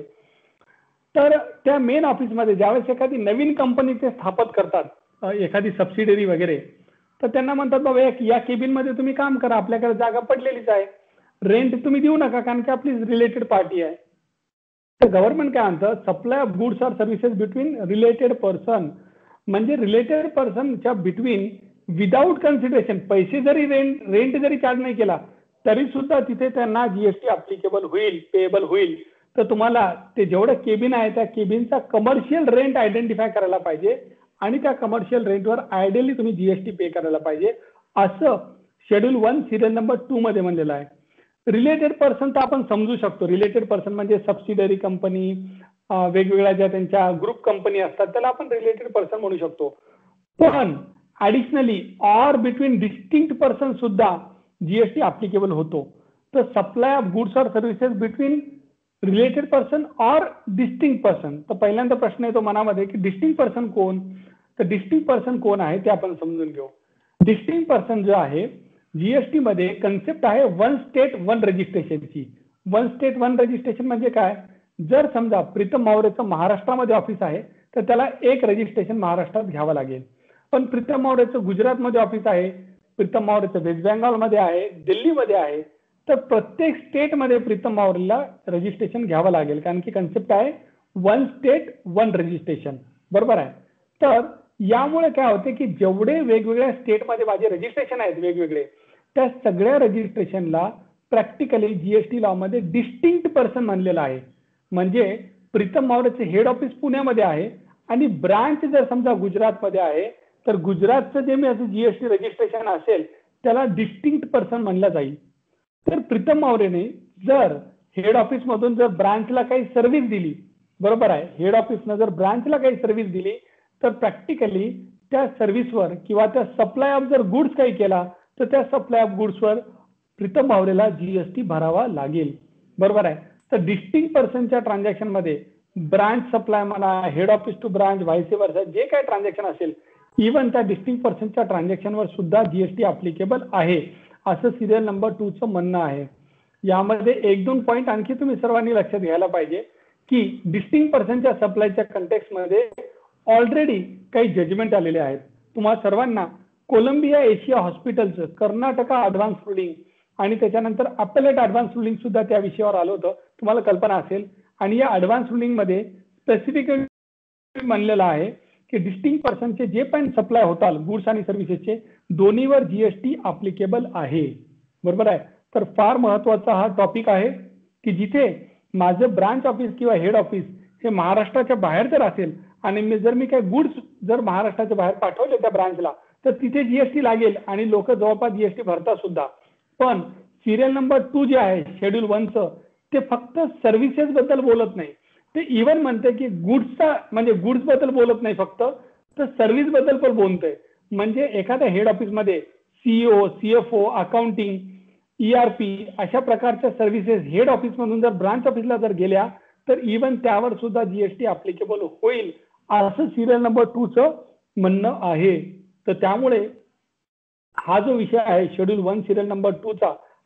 तर त्या मेन ऑफिसमध्ये ज्यावेळेस एखादी नवीन कंपनी ते स्थापित करतात, एखादी सबसिडरी वगैरे, तर त्यांना म्हणतात बाबा या केबिनमध्ये तुम्ही काम करा, आपल्याकडे जागा पडलेलीच आहे, रेंट तुम्ही देऊ नका कारण की आपली रिलेटेड पार्टी आहे. तर गव्हर्नमेंट काय म्हणतं, supply of goods or services between related person, म्हणजे रिलेटेड पर्सनच्या बिटवीन विदाऊट कन्सिडरेशन, पैसे जरी रेंट रेंट जरी चार्ज नाही केला तरी सुद्धा तिथे त्यांना जीएसटी अप्लिकेबल होईल, पेएबल होईल. तर तुम्हाला ते जेवढं केबिन आहे त्या केबिनचा कमर्शियल रेंट आयडेंटिफाय करायला पाहिजे आणि त्या कमर्शियल रेंटवर आयडियली तुम्ही जीएसटी पे करायला पाहिजे, असं schedule one serial number two मध्ये म्हणलेलं आहे. रिलेटेड पर्सन तर आपण समजू शकतो, रिलेटेड पर्सन म्हणजे सबसिडरी कंपनी, वेगवेगळ्या ज्या त्यांच्या ग्रुप कंपनी असतात त्याला आपण रिलेटेड पर्सन म्हणू शकतो. पण additionally or between distinct person सुद्धा जीएसटी अप्लिकेबल होतो. तर supply of goods or services between related person or distinct person. तर पहिल्यांदा प्रश्न येतो मनामध्ये की डिस्टिंक्ट पर्सन कोण, तर डिस्टिंक्ट पर्सन कोण आहे ते आपण समजून घेऊ. डिस्टिंक्ट पर्सन जो आहे, जीएसटी मध्ये कन्सेप्ट आहे वन स्टेट वन रजिस्ट्रेशनची. वन स्टेट वन रजिस्ट्रेशन म्हणजे काय, जर समजा प्रीतम मावरेचं महाराष्ट्रामध्ये ऑफिस आहे तर त्याला एक रजिस्ट्रेशन महाराष्ट्रात घ्यावं लागेल. पण प्रीतम मावरेचं गुजरातमध्ये ऑफिस आहे, प्रीतम मावरेचं वेस्ट बेंगॉलमध्ये आहे, दिल्लीमध्ये आहे, तर प्रत्येक स्टेटमध्ये प्रीतम मावरेला रजिस्ट्रेशन घ्यावं लागेल कारण की कन्सेप्ट आहे वन स्टेट वन रजिस्ट्रेशन. बरोबर आहे. तर यामुळे काय होते की जेवढे वेगवेगळ्या स्टेटमध्ये माझे रजिस्ट्रेशन आहेत वेगवेगळे, त्या सगळ्या रजिस्ट्रेशनला प्रॅक्टिकली जीएसटी लॉ मध्ये डिस्टिंक्ट पर्सन म्हणलेलं आहे. म्हणजे प्रीतम मावरेचे हेड ऑफिस पुण्यामध्ये आहे आणि ब्रांच जर समजा गुजरातमध्ये आहे तर गुजरातचं जे मी असं जीएसटी रजिस्ट्रेशन असेल त्याला डिस्टिंक्ट पर्सन म्हणलं जाईल. तर प्रीतम मावरेने जर हेड ऑफिस मधून जर ब्रांचला काही सर्व्हिस दिली, बरोबर आहे, हेड ऑफिसनं जर ब्रांचला काही सर्व्हिस दिली तर प्रॅक्टिकली त्या सर्व्हिसवर किंवा त्या सप्लाय ऑफ जर गुड्स काही केला तर त्या सप्लाय ऑफ गुड्सवर प्रीतम मावरेला जीएसटी भरावा लागेल. बरोबर आहे. तर डिस्टिंक्ट पर्सनच्या ट्रान्झॅक्शन मध्ये ब्रांच सप्लाय म्हणा, head office to branch, vice versa, जे काही ट्रान्झॅक्शन असेल, इव्हन त्या डिस्टिंक्ट पर्सनच्या ट्रान्झॅक्शनवर सुद्धा जीएसटी अप्लिकेबल आहे असं सिरियल नंबर टू चं म्हणणं आहे. यामध्ये एक दोन पॉईंट आणखी तुम्ही सर्वांनी लक्षात घ्यायला पाहिजे की डिस्टिंक्ट पर्सनच्या सप्लायच्या कंटेक्समध्ये ऑलरेडी काही जजमेंट आलेले आहेत. तुम्हाला सर्वांना कोलंबिया एशिया हॉस्पिटलचं कर्नाटका ऍडव्हान्स रुलिंग आणि त्याच्यानंतर अपेलेट ऍडव्हान्स रुलिंग सुद्धा त्या विषयावर आलं होतं, तुम्हाला कल्पना असेल. आणि या ऍडव्हान्स रुलिंग मध्ये स्पेसिफिकली म्हणलेलं आहे की डिस्टिंक्ट पर्सनचे जे पण सप्लाय होतात गुड्स आणि सर्व्हिसेसचे दोन्हीवर जीएसटी अप्लिकेबल आहे. बरोबर आहे. तर फार महत्वाचा हा टॉपिक आहे की जिथे माझं ब्रांच ऑफिस किंवा हेड ऑफिस हे महाराष्ट्राच्या बाहेर जर असेल आणि मी जर मी काही गुड्स जर महाराष्ट्राच्या बाहेर पाठवले त्या ब्रांचला तर तिथे जीएसटी लागेल आणि लोक जवळपास जीएसटी भरतात सुद्धा. पण सिरियल नंबर टू जे आहे शेड्यूल वनचं ते फक्त सर्व्हिसेस बद्दल बोलत नाही, ते इव्हन म्हणते की गुड्सचा म्हणजे गुड्स बद्दल बोलत नाही फक्त, तर सर्व्हिस बद्दल पण बोलतोय. म्हणजे एखाद्या हेड ऑफिसमध्ये सीईओ, सीएफओ, अकाउंटिंग, ईआरपी अशा प्रकारच्या सर्व्हिसेस हेड ऑफिस मधून जर ब्रांच ऑफिसला जर गेल्या तर इव्हन त्यावर सुद्धा जीएसटी अप्लिकेबल होईल असं सिरियल नंबर टू चं म्हणणं आहे. तर त्यामुळे हा जो विषय आहे schedule one serial number two चा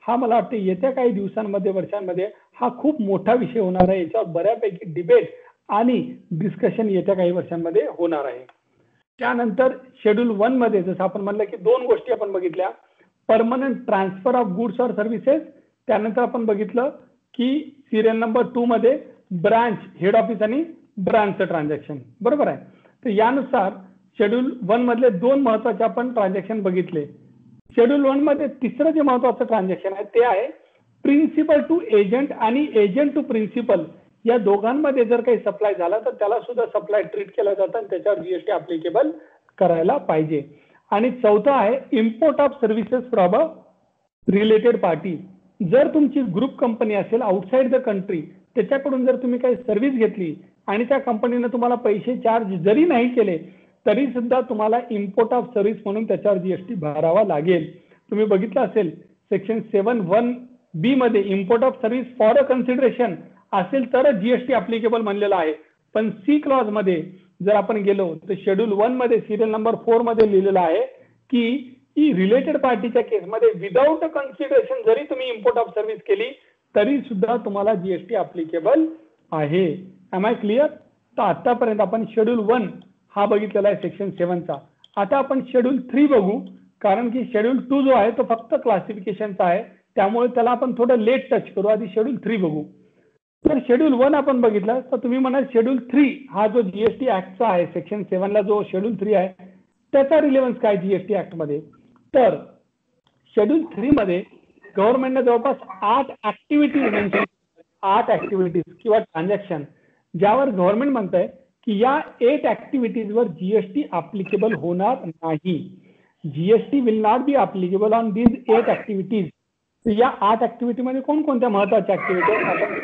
हा मला वाटतं येत्या काही दिवसांमध्ये वर्षांमध्ये हा खूप मोठा विषय होणार आहे. याच्यावर बऱ्यापैकी डिबेट आणि डिस्कशन येत्या काही वर्षांमध्ये होणार आहे. त्यानंतर शेड्यूल वन मध्ये जसं आपण म्हणलं की दोन गोष्टी आपण बघितल्या, permanent transfer of goods or services. त्यानंतर आपण बघितलं की सिरियल नंबर टू मध्ये ब्रांच हेड ऑफिस आणि ब्रांचचं ट्रान्झॅक्शन. बरोबर आहे. तर यानुसार शेड्यूल वन मधले दोन महत्वाचे आपण ट्रान्झॅक्शन बघितले. शेड्यूल वन मध्ये तिसरं जे महत्वाचं ट्रान्झॅक्शन आहे ते आहे प्रिन्सिपल टू एजंट आणि एजंट टू प्रिन्सिपल. या दोघांमध्ये जर काही सप्लाय झाला तर त्याला सुद्धा सप्लाय ट्रीट केला जातं आणि त्याच्यावर जीएसटी अप्लिकेबल करायला पाहिजे. आणि चौथा आहे import of services from a related party. जर तुमची ग्रुप कंपनी असेल आउटसाइड द कंट्री, त्याच्याकडून जर तुम्ही काही सर्व्हिस घेतली आणि त्या कंपनीने तुम्हाला पैसे चार्ज जरी नाही केले तरी सुद्धा तुम्हाला इम्पोर्ट ऑफ सर्व्हिस म्हणून त्याच्यावर जीएसटी भरावा लागेल. तुम्ही बघितलं असेल सेक्शन सेवन वन बी मध्ये import of service for a consideration असेल तरच जीएसटी अप्लिकेबल म्हणलेलं आहे. पण सी क्लॉज मध्ये जर आपण गेलो तर शेड्यूल वन मध्ये सिरियल नंबर फोर मध्ये लिहिलेलं आहे की रिलेटेड पार्टीच्या केसमध्ये विदाउट अ कन्सिडरेशन जरी तुम्ही इम्पोर्ट ऑफ सर्व्हिस केली तरी सुद्धा तुम्हाला जीएसटी अप्लिकेबल आहे. Am I clear? तर आतापर्यंत आपण शेड्यूल वन हा बघितलेला आहे सेक्शन सेवनचा. आता आपण शेड्यूल थ्री बघू, कारण की शेड्यूल टू जो आहे तो फक्त क्लासिफिकेशनचा आहे, त्यामुळे त्याला आपण थोडं लेट टच करू. आधी शेड्यूल थ्री बघू. तर शेड्यूल वन आपण बघितलं तर तुम्ही म्हणाल शेड्यूल थ्री हा जो जीएसटी ऍक्टचा आहे सेक्शन सेव्हनला जो शेड्यूल थ्री आहे त्याचा रिलेव्हन्स काय जीएसटी ऍक्ट मध्ये. तर शेड्यूल थ्री मध्ये गव्हर्नमेंटने जवळपास आठ ऍक्टिव्हिटीज मेन्शन आठ ऍक्टिव्हिटीज किंवा ट्रान्झॅक्शन ज्यावर गव्हर्नमेंट म्हणत आहे की या एट ऍक्टिव्हिटीजवर जीएसटी अप्लिकेबल होणार नाही. GST will not be applicable on these eight activities. या आठ ऍक्टिव्हिटी मध्ये कोणकोणत्या महत्वाच्या ऍक्टिव्हिटी?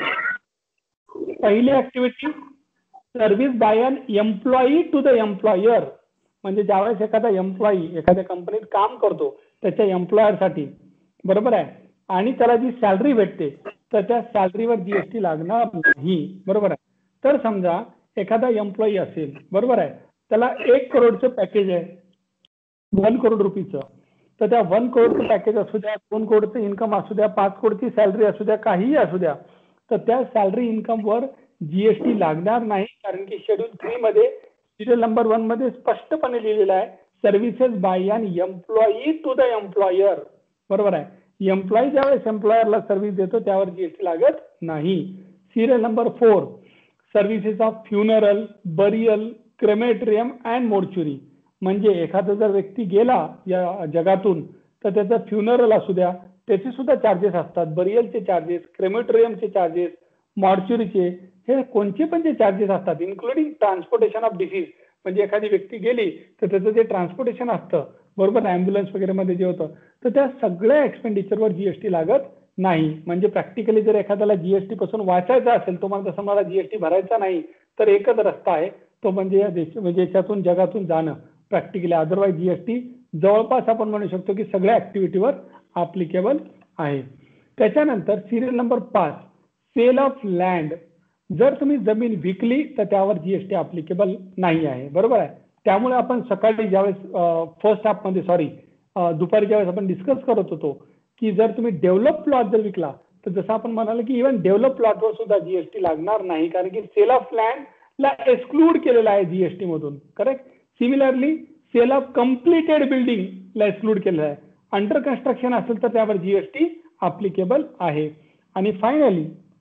पहिली activity service by an employee to the employer. म्हणजे ज्यावेळेस एखादा एम्प्लॉई एखाद्या कंपनीत काम करतो त्याच्या एम्प्लॉयरसाठी, बरोबर आहे, आणि त्याला जी सॅलरी भेटते तर त्या सॅलरीवर जीएसटी लागणार नाही. बरोबर आहे. तर समजा एखादा एम्प्लॉई असेल, बरोबर आहे, त्याला एक करोडचं पॅकेज आहे, वन करोड रुपीचं. तर त्या वन करोडचं पॅकेज असू द्या, दोन करोडचं इन्कम असू द्या, पाच करोडची सॅलरी असू द्या, काहीही असू द्या, तर त्या सॅलरी इन्कमवर जीएसटी लागणार नाही. कारण की शेड्यूल थ्री मध्ये सिरियल नंबर वन मध्ये स्पष्टपणे लिहिलेलं आहे services by an employee to the employer. बरोबर आहे. एम्प्लॉई ज्यावेळेस एम्प्लॉयरला सर्व्हिस देतो त्यावर जीएसटी लागत नाही. Serial number four services of funeral, burial, crematorium and mortuary. म्हणजे एखादा जर व्यक्ती गेला या जगातून तर त्याचं फ्युनरल असू द्या त्याचे सुद्धा चार्जेस असतात, बरियलचे चार्जेस, क्रेमेटोरियमचे चार्जेस, मॉर्च्युरीचे, हे कोणते पण जे चार्जेस असतात इन्क्लुडिंग ट्रान्सपोर्टेशन ऑफ डिसीज. म्हणजे एखादी व्यक्ती गेली तर त्याचं जे ट्रान्सपोर्टेशन असतं, बरोबर, ॲम्ब्युलन्स वगैरे मध्ये जे होतं, तर त्या सगळ्या एक्सपेंडिचरवर जीएसटी लागत नाही. म्हणजे प्रॅक्टिकली जर एखाद्याला जीएसटी पासून वाचायचं असेल, तो मला तसं मला जीएसटी भरायचा नाही, तर एकच रस्ता आहे तो म्हणजे या देश म्हणजे याच्यातून जगातून जाणं प्रॅक्टिकली. अदरवाईज जीएसटी जवळपास आपण म्हणू शकतो की सगळ्या ऍक्टिव्हिटीवर अप्लिकेबल आहे. त्याच्यानंतर सिरियल नंबर पाच सेल ऑफ लँड. जर तुम्ही जमीन विकली तर त्यावर जीएसटी अप्लिकेबल नाही आहे. बरोबर आहे. त्यामुळे आपण सकाळी ज्यावेळेस फर्स्ट हाफ मध्ये सॉरी दुपारी ज्यावेळेस आपण डिस्कस करत होतो की जर तुम्ही डेव्हलप प्लॉट जर विकला तर जसं आपण म्हणालो की इव्हन डेव्हलप प्लॉटवर सुद्धा जीएसटी लागणार नाही, कारण की सेल ऑफ लँड ला एक्सक्लूड केलेला आहे जीएसटी मधून. Correct. Similarly sale of completed building ला एक्सक्लूड केलेलं आहे. अंडर कन्स्ट्रक्शन असेल तर त्यावर जीएसटी अप्लिकेबल आहे. आणि फायनली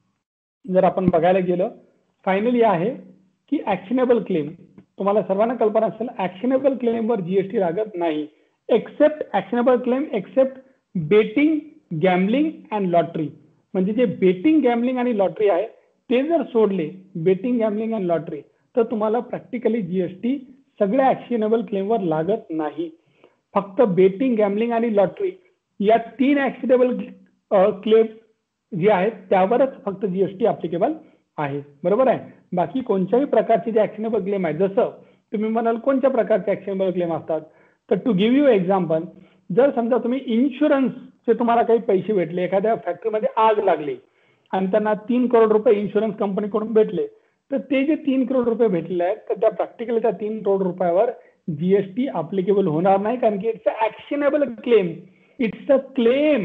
जर आपण बघायला गेलं फायनली आहे की ऍक्शनेबल क्लेम. तुम्हाला सर्वांना कल्पना असेल ऍक्शनेबल क्लेमवर जीएसटी लागत नाही. Except actionable claim except betting, gambling and lottery. म्हणजे जे बेटिंग, गॅम्बलिंग आणि लॉटरी आहे ते जर सोडले, बेटिंग, गॅम्बलिंग अँड लॉटरी, तर तुम्हाला प्रॅक्टिकली जीएसटी सगळ्या ऍक्शनेबल क्लेमवर लागत नाही. फक्त बेटिंग, गॅम्बलिंग आणि लॉटरी या तीन ऍक्शनेबल क्लेम जे आहेत त्यावरच फक्त जीएसटी अप्लिकेबल आहे. बरोबर आहे. बाकी कोणत्याही प्रकारचे जे ऍक्शनेबल क्लेम आहे, जसं तुम्ही म्हणाल कोणत्या प्रकारचे ऍक्शनेबल क्लेम असतात, तर टू गिव्ह यू एक्झाम्पल, जर समजा तुम्ही इन्शुरन्सचे तुम्हाला काही पैसे भेटले, एखाद्या फॅक्टरीमध्ये आग लागली आणि त्यांना तीन करोड रुपये इन्शुरन्स कंपनीकडून भेटले, तर ते जे तीन करोड रुपये भेटलेले आहेत तर त्या प्रॅक्टिकली त्या तीन करोड रुपयावर जीएसटी अप्लिकेबल होणार नाही, कारण की it's a actionable claim. It's a claim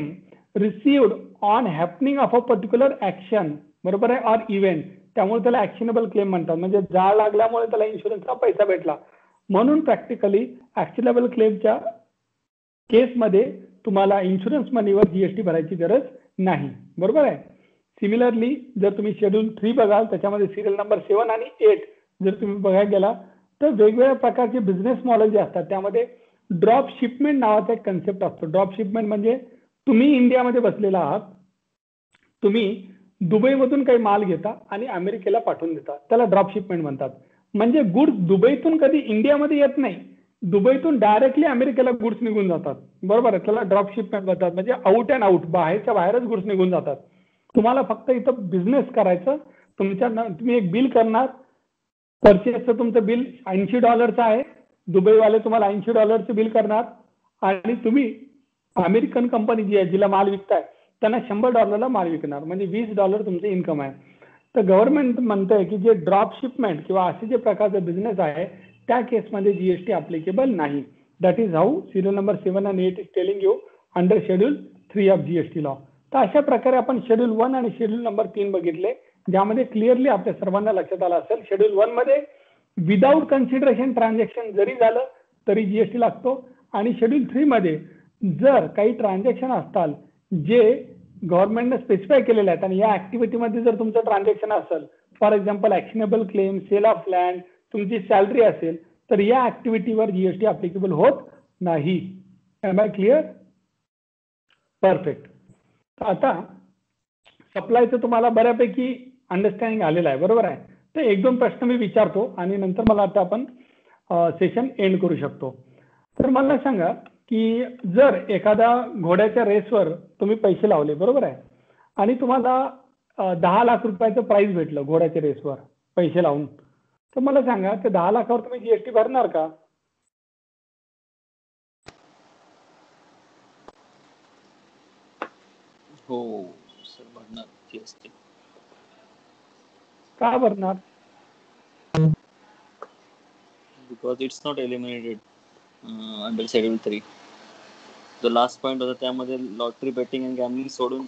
received on happening of a particular action, बरोबर आहे, ऑर इव्हेंट. त्यामुळे त्याला ऍक्शनेबल क्लेम म्हणतात, म्हणजे जाळ लागल्यामुळे त्याला इन्शुरन्सचा पैसा भेटला. म्हणून प्रॅक्टिकली ऍक्शनेबल क्लेमच्या केसमध्ये तुम्हाला इन्शुरन्स मनीवर जीएसटी भरायची गरज नाही, बरोबर आहे. सिमिलरली जर तुम्ही शेड्यूल थ्री बघाल, त्याच्यामध्ये सिरियल नंबर सेवन आणि एट जर तुम्ही बघायला गेला तर वेगवेगळ्या प्रकारचे बिझनेस मॉडेल जे असतात त्यामध्ये ड्रॉप शिपमेंट नावाचा एक कन्सेप्ट असतो. ड्रॉप शिपमेंट म्हणजे तुम्ही इंडियामध्ये बसलेला आहात, तुम्ही दुबईमधून काही माल घेता आणि अमेरिकेला पाठवून देता, त्याला ड्रॉप शिपमेंट म्हणतात. म्हणजे गुड्स दुबईतून कधी इंडियामध्ये येत नाही, दुबईतून डायरेक्टली अमेरिकेला गुड्स निघून जातात, बरोबर आहे. त्याला ड्रॉप शिपमेंट म्हणतात. म्हणजे आउट अँड आउट, बाहेरच्या बाहेरच गुड्स निघून जातात. तुम्हाला फक्त इथं बिझनेस करायचं, तुमच्या तुम्ही एक बिल करणार, परचेसचं तुमचं बिल ऐंशी डॉलरचं आहे, दुबईवाले तुम्हाला ऐंशी डॉलरचं बिल करणार आणि तुम्ही अमेरिकन कंपनी जी आहे जिला माल विकताय त्यांना शंभर डॉलरला माल विकणार, म्हणजे वीस डॉलर तुमचं इन्कम आहे. तर गव्हर्नमेंट म्हणतंय की जे ड्रॉप शिपमेंट किंवा असे जे प्रकारचे बिझनेस आहे त्या केसमध्ये जीएसटी अप्लिकेबल नाही. That is how serial number seven and eight is telling you under schedule three of GST law. तर अशा प्रकारे आपण शेड्यूल वन आणि शेड्यूल नंबर तीन बघितले, ज्यामध्ये क्लिअरली आपल्या सर्वांना लक्षात आलं असेल. शेड्यूल वन मध्ये विदाऊट कन्सिडरेशन ट्रान्झॅक्शन जरी झालं तरी जीएसटी लागतो, आणि शेड्यूल थ्री मध्ये जर काही ट्रान्झॅक्शन असतात जे गव्हर्नमेंटने स्पेसिफाय केलेले आहेत आणि या ऍक्टिव्हिटीमध्ये जर तुमचं ट्रान्झॅक्शन असेल, for example actionable claim, sale of land, तुमची सॅलरी असेल, तर या ऍक्टिव्हिटीवर जीएसटी अप्लिकेबल होत नाही. Am I clear? परफेक्ट. आता सप्लायचं तुम्हाला बऱ्यापैकी अंडरस्टँडिंग आलेलं आहे, बरोबर आहे. तर एक दोन प्रश्न मी विचारतो आणि नंतर मला आता आपण सेशन एंड करू शकतो. तर मला सांगा की जर एखाद्या घोड्याच्या रेसवर तुम्ही पैसे लावले, बरोबर आहे, आणि तुम्हाला दहा लाख रुपयाचं प्राइस भेटलं घोड्याच्या रेसवर पैसे लावून, तर मला सांगा ते दहा लाखावर तुम्ही जीएसटी भरणार का?
हो सर, भरणार जीएसटी.
का भरणार?
Because it's not eliminated under schedule three. जो लास्ट पॉइंट होता त्यामध्ये लॉटरी बेटिंग अँड गॅमलिंग सोडून.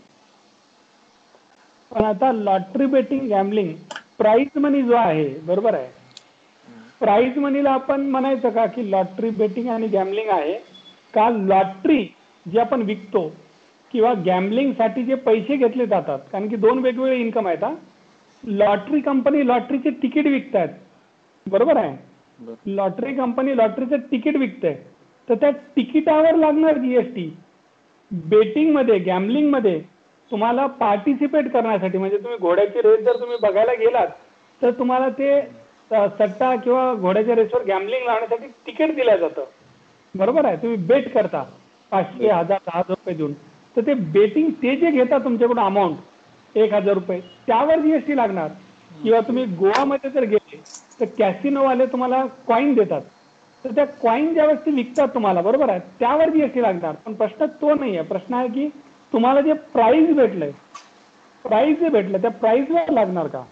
पण आता lottery betting gambling prize money जो आहे, बरोबर आहे, प्राइज मनीला आपण म्हणायचं का की लॉटरी बेटिंग आणि गॅमलिंग आहे का? लॉटरी जे आपण विकतो किंवा गॅमलिंग साठी जे पैसे घेतले जातात, कारण की दोन वेगवेगळे इन्कम आहेत. लॉटरी कंपनी लॉटरीचे तिकीट विकतात, बरोबर आहे, लॉटरी कंपनी लॉटरीचं तिकीट विकते, तर त्या तिकिटावर लागणार जीएसटी. बेटिंग मध्ये, गॅमलिंग मध्ये तुम्हाला पार्टिसिपेट करण्यासाठी, म्हणजे तुम्ही घोड्याची रेस जर तुम्ही बघायला गेलात तर तुम्हाला ते सट्टा किंवा घोड्याच्या रेसवर गॅमलिंग लावण्यासाठी तिकीट दिलं जातं, बरोबर आहे. तुम्ही बेट करता पाचशे, हजार, दहा हजार रुपये देऊन, तर ते बेटिंग ते जे घेतात तुमच्याकडून अमाऊंट एक हजार रुपये, त्यावर जीएसटी लागणार. किंवा तुम्ही गोवामध्ये जर गेले तर कॅसिनोवाले तुम्हाला कॉईन देतात, तर त्या कॉईन ज्यावेळेस ते विकतात तुम्हाला, बरोबर आहे, त्यावर जीएसटी लागणार. पण प्रश्न तो नाही आहे. प्रश्न आहे की तुम्हाला जे प्राइज भेटलंय, प्राइज जे भेटलं त्या प्राइजवर लागणार का?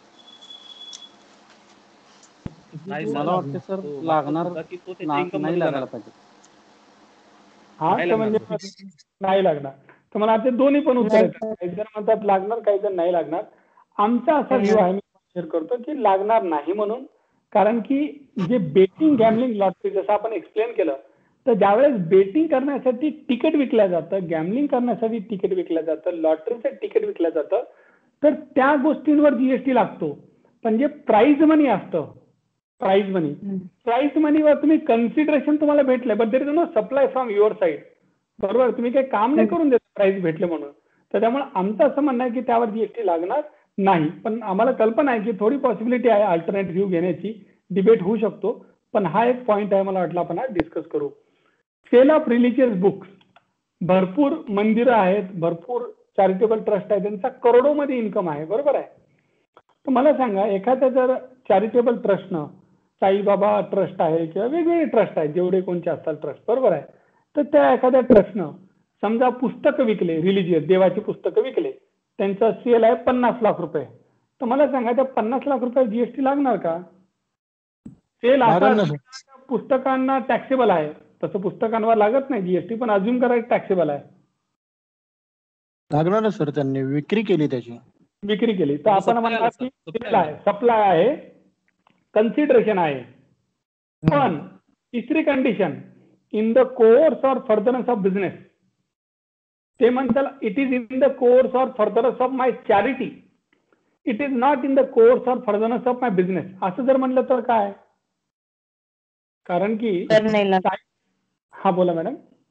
मला वाटतं सर लागणार नाही लागायला पाहिजे.
हा, तर म्हणजे नाही लागणार. तर मला ते दोन्ही पण उत्तर आहेत. काही जण म्हणतात लागणार, काही जण नाही लागणार. आमचा असा व्ह्यू आहे, मी शेअर करतो की लागणार नाही म्हणून. कारण की जे बेटिंग, गॅमलिंग, लॉटरी जसं आपण एक्सप्लेन केलं, तर ज्यावेळेस बेटिंग करण्यासाठी तिकीट विकलं जातं, गॅमलिंग करण्यासाठी तिकीट विकलं जातं, लॉटरीचं तिकीट विकलं जातं, तर त्या गोष्टींवर जीएसटी लागतो. पण जे प्राइज मनी असतं, प्राइज मनी, प्राइज मनीवर तुम्ही कन्सिडरेशन तुम्हाला भेटलंय, but there is no supply from your side, बरोबर. तुम्ही काही काम नाही करून देत प्राइस भेटले म्हणून. तर त्यामुळे आमचं असं म्हणणं आहे की त्यावर जीएसटी लागणार नाही. पण आम्हाला कल्पना आहे की थोडी पॉसिबिलिटी आहे अल्टरनेट व्ह्यू घेण्याची, डिबेट होऊ शकतो. पण हा एक पॉईंट आहे, मला वाटलं आपण आज डिस्कस करू. सेल ऑफ रिलिजियस बुक्स, भरपूर मंदिरं आहेत, भरपूर चॅरिटेबल ट्रस्ट आहे, त्यांचा करोडोमध्ये इन्कम आहे, बरोबर आहे. तर मला सांगा, एखाद्या जर चॅरिटेबल ट्रस्टनं, साईबाबा ट्रस्ट आहे किंवा वेगवेगळे ट्रस्ट आहेत, जेवढे कोणते असतात ट्रस्ट, बरोबर आहे, तर त्या एखाद्या ट्रस्टनं समजा पुस्तकं विकले, रिलिजियस देवाची पुस्तकं विकले, त्यांचा सेल आहे पन्नास लाख रुपये, तर मला सांगा त्या पन्नास लाख रुपये जीएसटी लागणार का? सेल असा पुस्तकांना टॅक्सेबल आहे, तसं पुस्तकांवर लागत नाही जीएसटी, पण अज्युम करायचं टॅक्सेबल आहे.
लागणार ना सर, त्यांनी विक्री केली त्याची.
विक्री केली तर आपण म्हणणार की सप्लाय आहे, कन्सिडरेशन आहे. पण तिसरी condition, in the course or furtherance of business, ते म्हणतात it is in the course or furtherance of my charity, it is not in the course or furtherance of my business. असं जर म्हणलं तर काय? कारण की हा बोला मॅडम.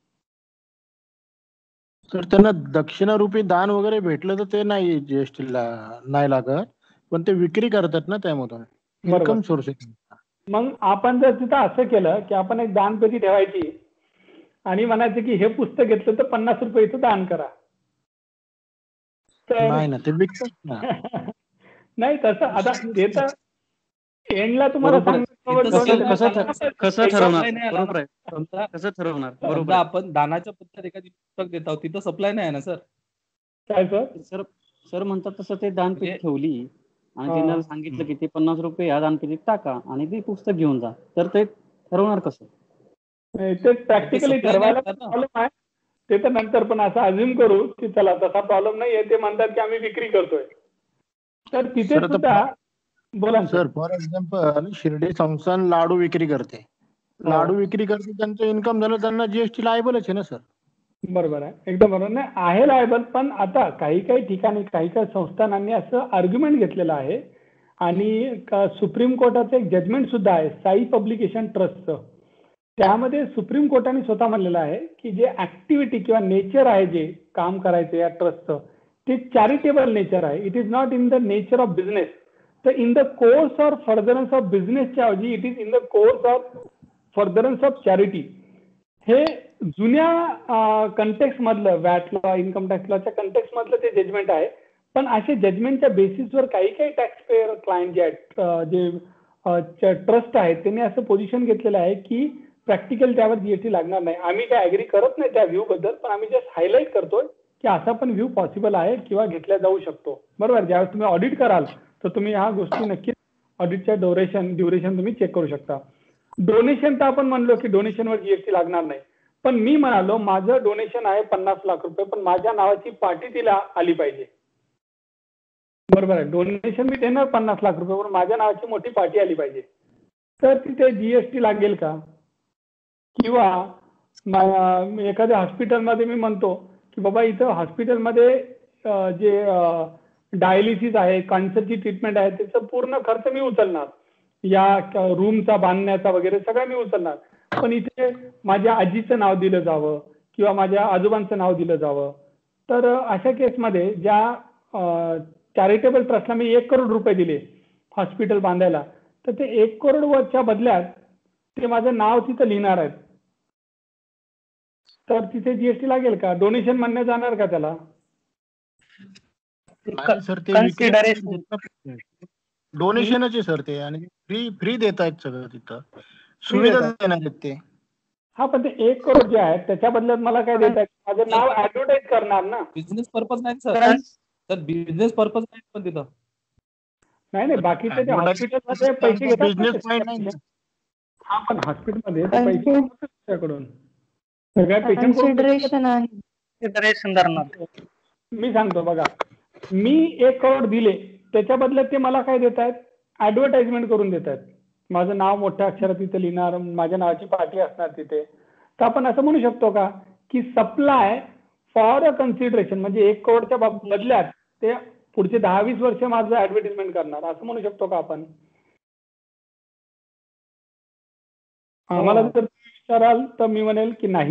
तर त्यांना दक्षिणारूपी दान वगैरे भेटलं तर ते नाही जीएसटीला नाही लागत, पण ते विक्री करतात ना त्यामधून, इन्कम सोर्स.
मग आपण जर तिथं असं केलं की आपण एक दानपेटी ठेवायची आणि म्हणायचं की हे पुस्तक घेतलं तर पन्नास रुपयाचं दान करा, तर
नाही ना, ते विकतात ना.
नाही तसं आता ते तर एंडला तुम्हाला
कसं ठरवणार? बरोबर आहे. कसं ठरवणार? बरोबर. आपण दानाच्या पद्धतीत एखादी पुस्तक देत आहोत, तिथं सप्लाय नाही आहे ना सर.
काय सर?
सर सर म्हणतात तसं ते दानपेटी ठेवली आणि त्यांना सांगितलं की ते पन्नास रुपये या दानपेटीत टाका आणि ते पुस्तक घेऊन जा, तर ते ठरवणार कसं?
ते प्रॅक्टिकली ठरवायला प्रॉब्लेम आहे ते तर नंतर, पण असं अज्युम करू की चला तसा प्रॉब्लेम नाहीये, ते म्हणतात की आम्ही विक्री करतोय, तर तिथे सुद्धा बोला
सर. फॉर एक्झाम्पल शिर्डी संस्थान लाडू विक्री करते, लाडू विक्री करते, त्यांचं इन्कम झालं, त्यांना जीएसटी लायबलच आहे ना सर.
बरोबर आहे, एकदम बरोबर. नाही आहे लायबल, पण आता काही काही ठिकाणी काही काही संस्थानांनी असं आर्ग्युमेंट घेतलेलं आहे आणि सुप्रीम कोर्टाचं एक जजमेंट सुद्धा आहे साई पब्लिकेशन ट्रस्टचं. त्यामध्ये सुप्रीम कोर्टाने स्वतः म्हणलेलं आहे की जे ऍक्टिव्हिटी किंवा नेचर आहे जे काम करायचं या ट्रस्टचं, ते चॅरिटेबल नेचर आहे. It is not in the nature of business. तर in the course or furtherance of बिझनेसच्या ऐवजी it is in the course of furtherance of charity. हे जुन्या कंटेक्स्ट मधलं वॅट लॉ, इन्कम टॅक्स लॉच्या कंटेक्स्ट मधलं ते जजमेंट आहे. पण असे जजमेंटच्या बेसिसवर काही काही टॅक्स पेयर क्लायंट जे आहेत, जे ट्रस्ट आहेत, त्यांनी असं पोझिशन घेतलेलं आहे की प्रॅक्टिकल त्यावर जीएसटी लागणार नाही. आम्ही काय ऍग्री करत नाही त्या व्ह्यू बद्दल, पण आम्ही जस्ट हायलाईट करतोय की असा पण व्ह्यू पॉसिबल आहे किंवा घेतला जाऊ शकतो. बरोबर. ज्यावेळेस तुम्ही ऑडिट कराल तर तुम्ही ह्या गोष्टी नक्कीच ऑडिटच्या ड्युरेशन ड्युरेशन तुम्ही चेक करू शकता. डोनेशन तर आपण म्हणलो की डोनेशनवर जीएसटी लागणार नाही, पण मी म्हणालो माझं डोनेशन आहे पन्नास लाख रुपये, पण माझ्या नावाची पाटी तिला आली पाहिजे. बरोबर आहे. डोनेशन मी देणार पन्नास लाख रुपये, पण माझ्या नावाची मोठी पाटी आली पाहिजे, तर तिथे जीएसटी लागेल का? किंवा एखाद्या हॉस्पिटलमध्ये मी म्हणतो की बाबा इथं हॉस्पिटलमध्ये जे डायलिसिस आहे, कॅन्सरची ट्रीटमेंट आहे, त्याचा पूर्ण खर्च मी उचलणार, या रूमचा बांधण्याचा वगैरे सगळं मी उचलणार, पण इथे माझ्या आजीचं नाव दिलं जावं किंवा माझ्या आजोबांचं नाव दिलं जावं, तर अशा केसमध्ये ज्या चॅरिटेबल ट्रस्टला मी एक करोड रुपये दिले हॉस्पिटल बांधायला, तर ते एक करोड वरच्या बदल्यात ते माझं नाव तिथं लिहिणार आहेत, तर तिथे जीएसटी लागेल का? डोनेशन म्हणणे जाणार का त्याला?
सर ते डोनेशनच आहे सर ते, आणि फ्री फ्री देत आहेत सगळं, तिथं सुविधा देणार आहेत ते.
हा, पण ते एक करोड जे आहे त्याच्या बदल्यात मला काय देत आहेत? माझं नाव ऍडव्हर्टाईज करणार ना.
बिझनेस पर्पज नाही सर, तर बिझनेस पर्पज नाही पण तिथं.
नाही नाही, बाकीचे हॉस्पिटलमध्ये पैसे घेतात बिझनेस नाही. हा, पण हॉस्पिटलमध्ये पैसे त्याच्याकडून सगळ्या पेशंट. मी सांगतो बघा, मी एक करोड दिले त्याच्या बदल्यात ते मला काय देत आहेत? ऍडव्हर्टाइजमेंट करून देत आहेत. माझं नाव मोठ्या अक्षरात तिथे लिहिणार, माझ्या नावाची पाटी असणार तिथे. तर आपण असं म्हणू शकतो का की सप्लाय फॉर अ कन्सिडरेशन, म्हणजे एक करोडच्या बदल्यात ते पुढचे दहा वीस वर्ष माझं ऍडव्हर्टाइजमेंट करणार, असं म्हणू शकतो का आपण? आम्हाला जर विचाराल तर मी म्हणेल की नाही,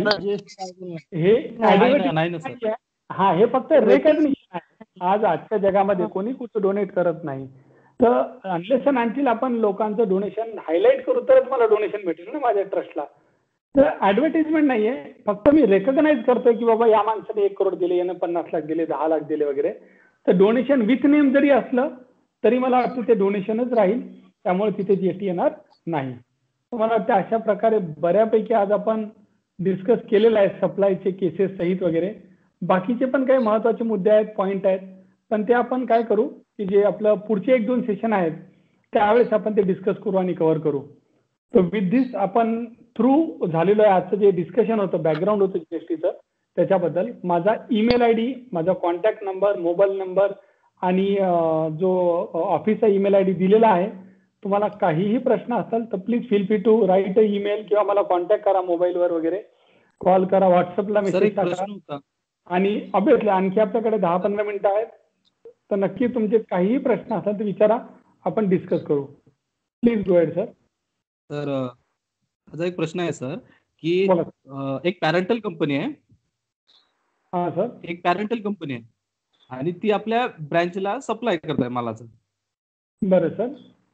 हे हा हे फक्त रेकग्निशन आहे. आज आजच्या जगामध्ये कोणी कुठं डोनेट करत नाही, तर अनलेस अँड अंटिल आपण लोकांचं डोनेशन हायलाईट करू तरच मला डोनेशन भेटेल ना माझ्या ट्रस्टला. तर ऍडव्हर्टाइजमेंट नाहीये, फक्त मी रेकग्नाइज करतोय की बाबा या माणसाने एक करोड दिले, यानं पन्नास लाख दिले, दहा लाख दिले वगैरे. तर डोनेशन विथ नेम जरी असलं तरी मला वाटतं ते डोनेशनच राहील, त्यामुळे तिथे जीएसटी येणार नाही. मला वाटतं अशा प्रकारे बऱ्यापैकी आज आपण डिस्कस केलेलं आहे सप्लायचे केसेस सहित वगैरे. बाकीचे पण काही महत्वाचे मुद्दे आहेत, पॉईंट आहेत, पण ते आपण काय करू की जे आपलं पुढचे एक दोन सेशन आहेत त्यावेळेस आपण ते डिस्कस करू आणि कव्हर करू. तर विथ दिस आपण थ्रू झालेलं आहे आजचं जे डिस्कशन होतं, बॅकग्राऊंड होतं जीएसटीचं, त्याच्याबद्दल. माझा ईमेल आय डी, माझा कॉन्टॅक्ट नंबर, मोबाईल नंबर आणि अं, जो ऑफिसचा ईमेल आय डी दिलेला आहे. तुम्हाला काहीही प्रश्न असेल तर please feel free to write a email किंवा मला कॉन्टॅक्ट करा मोबाईलवर वगैरे, कॉल करा, व्हॉट्सअपला
सर
मेसेज
एक
टाका.
प्रश्न होता.
आणि ऑब्विसली आणखी आपल्याकडे दहा पंधरा मिनिटं आहेत, तर नक्की तुमचे काहीही प्रश्न असेल तर विचारा, आपण डिस्कस करू. Please go ahead sir.
तर अ, माझा एक प्रश्न आहे सर, की
बोला.
अ, एक पॅरेंटल कंपनी आहे,
हां सर.
एक पॅरेंटल कंपनी आहे आणि ती आपल्या ब्रँचला सप्लाय करत आहे मालाचं.
बरं सर.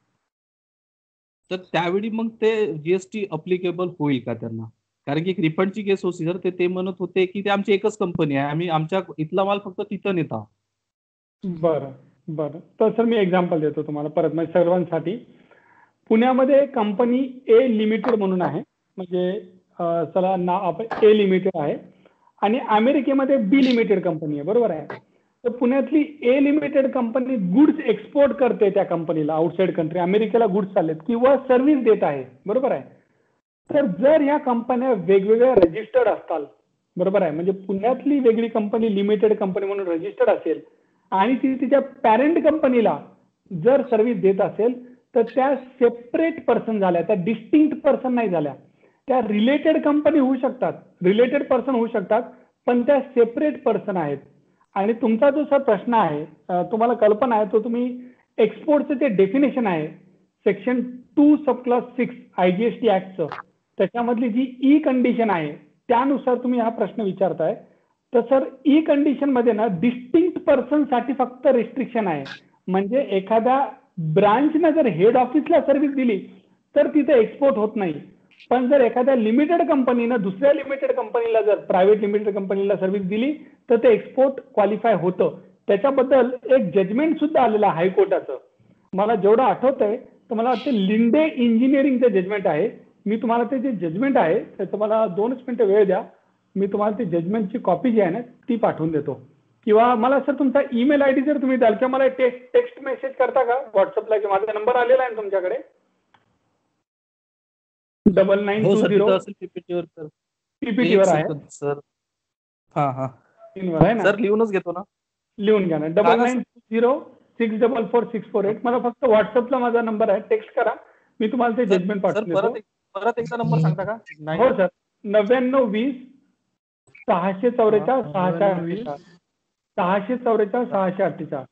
तर त्यावेळी मग ते जीएसटी अप्लिकेबल होईल का त्यांना? कारण की एक रिफंडची केस होती सर, ते ते म्हणत होते की ते आमची एकच कंपनी आहे, आम्ही आमच्या इथला माल फक्त तिथं नेत आहोत.
बरं बरं. तर सर मी एक्झाम्पल देतो तुम्हाला परत, म्हणजे सर्वांसाठी. पुण्यामध्ये कंपनी ए लिमिटेड म्हणून आहे, म्हणजे अं, चला ना आपण ए लिमिटेड आहे, आणि अमेरिकेमध्ये बी लिमिटेड कंपनी आहे, बरोबर आहे. तर पुण्यातली a limited company goods export करते त्या कंपनीला आउटसाइड कंट्री, अमेरिकेला गुड्स चाललेत किंवा सर्व्हिस देत आहे, बरोबर आहे. तर जर या कंपन्या वेगवेगळ्या रजिस्टर्ड असतात, बरोबर आहे, म्हणजे पुण्यातली वेगळी कंपनी लिमिटेड कंपनी म्हणून रजिस्टर्ड असेल आणि ती तिच्या पॅरेंट कंपनीला जर सर्व्हिस देत असेल तर त्या सेपरेट पर्सन झाल्या, त्या डिस्टिंक्ट पर्सन नाही झाल्या. त्या रिलेटेड कंपनी होऊ शकतात, रिलेटेड पर्सन होऊ शकतात, पण त्या सेपरेट पर्सन आहेत. आणि तुमचा जो सर प्रश्न आहे, अं, तुम्हाला कल्पना आहे, तो तुम्ही एक्सपोर्टचं जे डेफिनेशन आहे section two sub class six IGST ऍक्टचं, त्याच्यामधली जी ई कंडिशन आहे त्यानुसार तुम्ही हा प्रश्न विचारताय. तर सर ई कंडिशन मध्ये ना डिस्टिंक्ट पर्सन साठी फक्त रिस्ट्रिक्शन आहे. म्हणजे एखाद्या ब्रांचनं जर हेड ऑफिसला सर्व्हिस दिली तर तिथे एक्सपोर्ट होत नाही, पण जर एखाद्या लिमिटेड कंपनीनं दुसऱ्या लिमिटेड कंपनीला, जर प्रायव्हेट लिमिटेड कंपनीला सर्व्हिस दिली तर ते एक्सपोर्ट क्वालिफाय होतं. त्याच्याबद्दल एक जजमेंट सुद्धा आलेलं आहे हायकोर्टाचं, मला जेवढं आठवतंय तर मला वाटतं लिंडे इंजिनिअरिंगचं जजमेंट आहे. मी तुम्हाला ते जे जजमेंट आहे त्याचं मला दोनच मिनिटं वेळ द्या, मी तुम्हाला ती जजमेंटची कॉपी जी आहे ना ती पाठवून देतो. किंवा मला सर तुमचा ईमेल आय डी जर तुम्ही द्याल, किंवा मला टेक्स्ट टेक्स्ट मेसेज करता का व्हॉट्सअपला, की माझा नंबर आलेला आहे ना तुमच्याकडे, डबल नाईन
हो
टू
सर,
झिरो
तिथं असेल पीपीटीवर. तर
पीपीटीवर आहे,
सर. हा हा
स्क्रीनवर आहे ना,
सर, लिहूनच घेतो ना.
लिहून घ्या ना. Double nine two zero six double four six four eight. मला फक्त व्हॉट्सअपला माझा नंबर आहे, टेक्स्ट करा, मी तुम्हाला ते
सर
जजमेंट
सर,
पाठवून
परत
देतो.
एक- परत एकदा नंबर सांगता का?
हो सर, नव्याण्णव वीस सहाशे चौवेचाळीस सहाशे
नव्याण्णव वीस.
अठ्ठेचाळीस सहाशे चौवेचाळीस सहाशे अठ्ठेचाळीस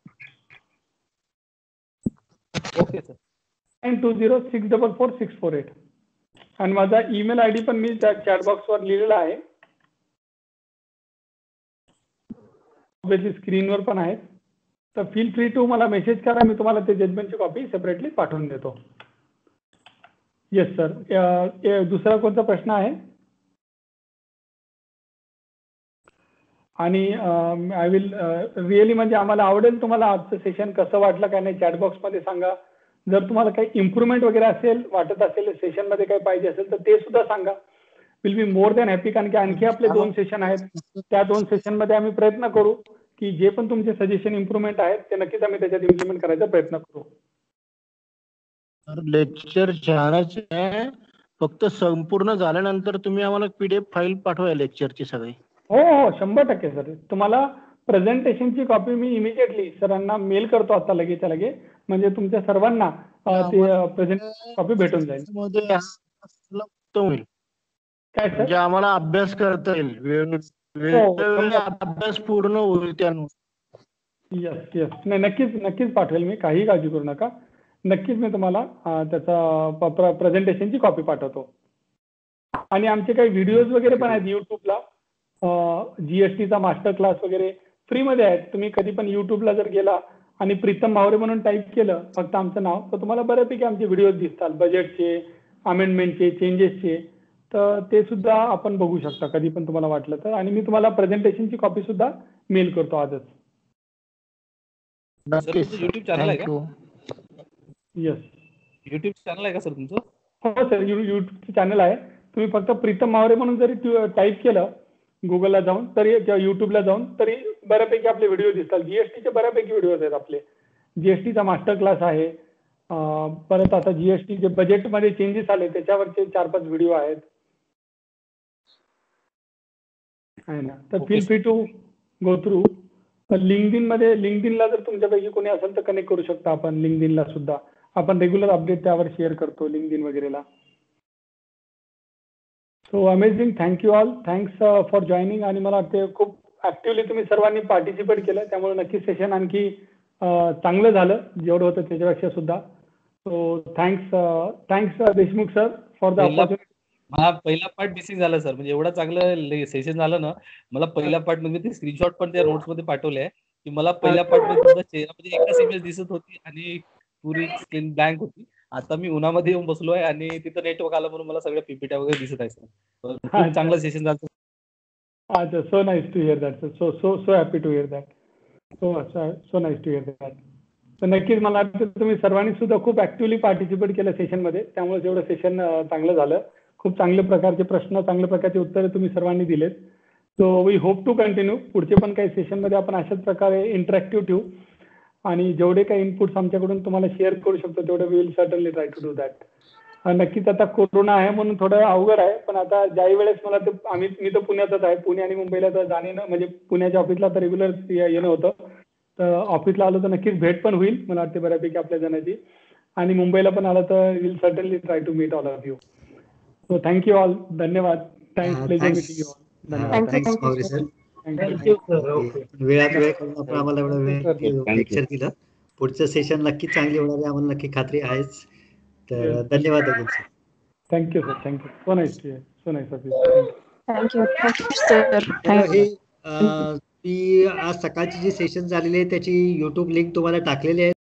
okay sir.
Nine two zero six double four six four eight. आणि माझा ईमेल आय डी पण मी त्या चॅट बॉक्सवर लिहिलेला आहे, स्क्रीनवर पण आहे. तर फील फ्री टू मला मेसेज करा, मी तुम्हाला ते जजमेंटची कॉपी सेपरेटली पाठवून देतो. Yes sir. दुसरा कोणता प्रश्न आहे? आणि आय विल रिअली, म्हणजे आम्हाला आवडेल तुम्हाला आजचं सेशन कसं वाटलं काय नाही चॅटबॉक्समध्ये सांगा. जर तुम्हाला काही इम्प्रुव्हमेंट वगैरे असेल, वाटत असेल सेशनमध्ये काही पाहिजे असेल तर ते सुद्धा सांगा. Will be more than happy. कारण की आणखी आपले दोन सेशन आहेत, त्या दोन सेशनमध्ये आम्ही प्रयत्न करू की जे पण तुमचे सजेशन इम्प्रुव्हमेंट आहेत ते नक्कीच आम्ही त्याच्यात इम्प्लिमेंट करायचा प्रयत्न करू.
लेक्चर छानच आहे, फक्त संपूर्ण झाल्यानंतर तुम्ही आम्हाला पीडीएफ फाईल पाठवा लेक्चरची सगळी.
हो हो, शंभर टक्के सर. तुम्हाला प्रेझेंटेशनची कॉपी मी इमिजिएटली सरांना मेल करतो आता लगेच लगे, म्हणजे तुमच्या सर्वांना अ, ते प्रेझेंटेशन कॉपी भेटून जाईल.
मध्ये उत्तम होईल.
काय सर?
म्हणजे आम्हाला अभ्यास करता येईल, वेळ
हो,
वेळोवेळी अभ्यास पूर्ण होईल त्यानुसार.
येस येस, नाही नक्कीच नक्कीच पाठवेल मी, काही काळजी करू नका. नक्कीच मी तुम्हाला अ, त्याचा प्रेझेंटेशनची कॉपी पाठवतो. आणि आमचे काही व्हिडिओज वगैरे पण आहेत युट्यूबला, जीएसटीचा मास्टर क्लास वगैरे फ्रीमध्ये आहेत. तुम्ही कधी पण युट्यूबला जर गेला आणि प्रीतम भावरे म्हणून टाईप केलं फक्त आमचं नाव, तर तुम्हाला बऱ्यापैकी आमचे व्हिडिओज दिसतात, बजेटचे, अमेंडमेंटचे, चेंजेसचे. तर ते सुद्धा आपण बघू शकता कधी पण तुम्हाला वाटलं तर. आणि मी तुम्हाला प्रेझेंटेशनची कॉपी सुद्धा मेल करतो आजच.
नक्कीच.
युट्यूब चॅनल आहे का?
थँक्यू.
येस.
युट्यूब चॅनल आहे का सर तुमचं?
हो सर, यू युट्यूबचं चॅनल आहे. तुम्ही फक्त प्रीतम मावरे म्हणून जरी टाईप केलं गुगलला जाऊन तरी किंवा युट्यूबला जाऊन तरी बऱ्यापैकी आपले व्हिडिओ दिसतात. जीएसटीचे बऱ्यापैकी व्हिडिओज आहेत आपले. जीएसटीचा मास्टर क्लास आहे, अं, परत आता जीएसटी जे बजेटमध्ये चेंजेस आले त्याच्यावरचे चार पाच व्हिडिओ आहेत. आहे ना. तर
Okay,
feel
sir.
Free to go through. LinkedIn मध्ये लिंक्डइनला जर तुमच्यापैकी कोणी असेल तर कनेक्ट करू शकता आपण. लिंक्डइनला सुद्धा आपण रेग्युलर अपडेट त्यावर शेअर करतो लिंक्डइन वगैरेला. So amazing, thank you all, thanks for joining. आणि मला वाटते खूप ऍक्टिव्हली तुम्ही सर्वांनी पार्टिसिपेट केलं, त्यामुळे नक्की सेशन आणखी अं, चांगलं झालं जेवढं होतं त्याच्यापेक्षा सुद्धा. So thanks thanks Deshmukh sir for the
पहिला
ऑपॉर्च्युनिटी.
हा पहिला पार्ट मिसिंग झाला सर, म्हणजे एवढं चांगलं सेशन झालं ना. मला पहिला पार्ट म्हणजे ते स्क्रीनशॉट पण त्या नोट्स मध्ये पाठवले की मला पहिल्या पार्ट मध्ये तुमचा चेहरा म्हणजे एकच इमेज दिसत होती आणि पुरी स्क्रीन ब्लँक होती. आता मी उन्हामध्ये येऊन बसलो आहे आणि तिथं नेटवर्क आलं म्हणून मला सगळ्या पीपीटी वगैरे दिसत आहे सर. खूप चांगलं सेशन झालं.
अच्छा, so nice to hear that. So so so happy to hear that. So so nice to hear that. तर नक्कीच मला वाटतं तुम्ही सर्वांनी सुद्धा खूप ऍक्टिव्हली पार्टिसिपेट केलं सेशनमध्ये, त्यामुळे जेवढं सेशन चांगलं झालं. खूप चांगल्या प्रकारचे प्रश्न, चांगल्या प्रकारचे उत्तरं तुम्ही सर्वांनी दिलेत. So we hope to continue. पुढचे पण काही सेशनमध्ये आपण अशाच प्रकारे इंटरॅक्टिव्ह ठेवू आणि जेवढे काही इनपुट्स आमच्याकडून तुम्हाला शेअर करू शकतो तेवढे we will certainly try to do that. नक्कीच आता कोरोना आहे म्हणून थोडं अवघड आहे, पण आता ज्याही वेळेस मला ते आम्ही मी तर पुण्यातच आहे, पुणे आणि मुंबईला तर जाणे ना म्हणजे पुण्याच्या ऑफिसला तर रेग्युलर येणं होतं. तर ऑफिसला आलो तर नक्कीच भेट पण होईल मला वाटते बऱ्यापैकी आपल्या जणांची. आणि मुंबईला पण आलं तर will certainly try to meet all of you. So thank you all. धन्यवाद. Thanks. Pleasure meeting you all. धन्यवाद.
Thanks Mavare sir.
थँक्यू.
वेळात वेळ काढून आपण आम्हाला एवढा वेळ लेक्चर दिलं. पुढचं सेशन नक्की चांगली होणार आहे आम्हाला नक्की खात्री आहेच. तर धन्यवाद again sir.
Thank you sir. Thank you. So nice to so nice of you.
Thank you thank you sir.
हे अं, ती आज सकाळची जी सेशन झालेली आहे त्याची युट्यूब लिंक तुम्हाला टाकलेली आहे.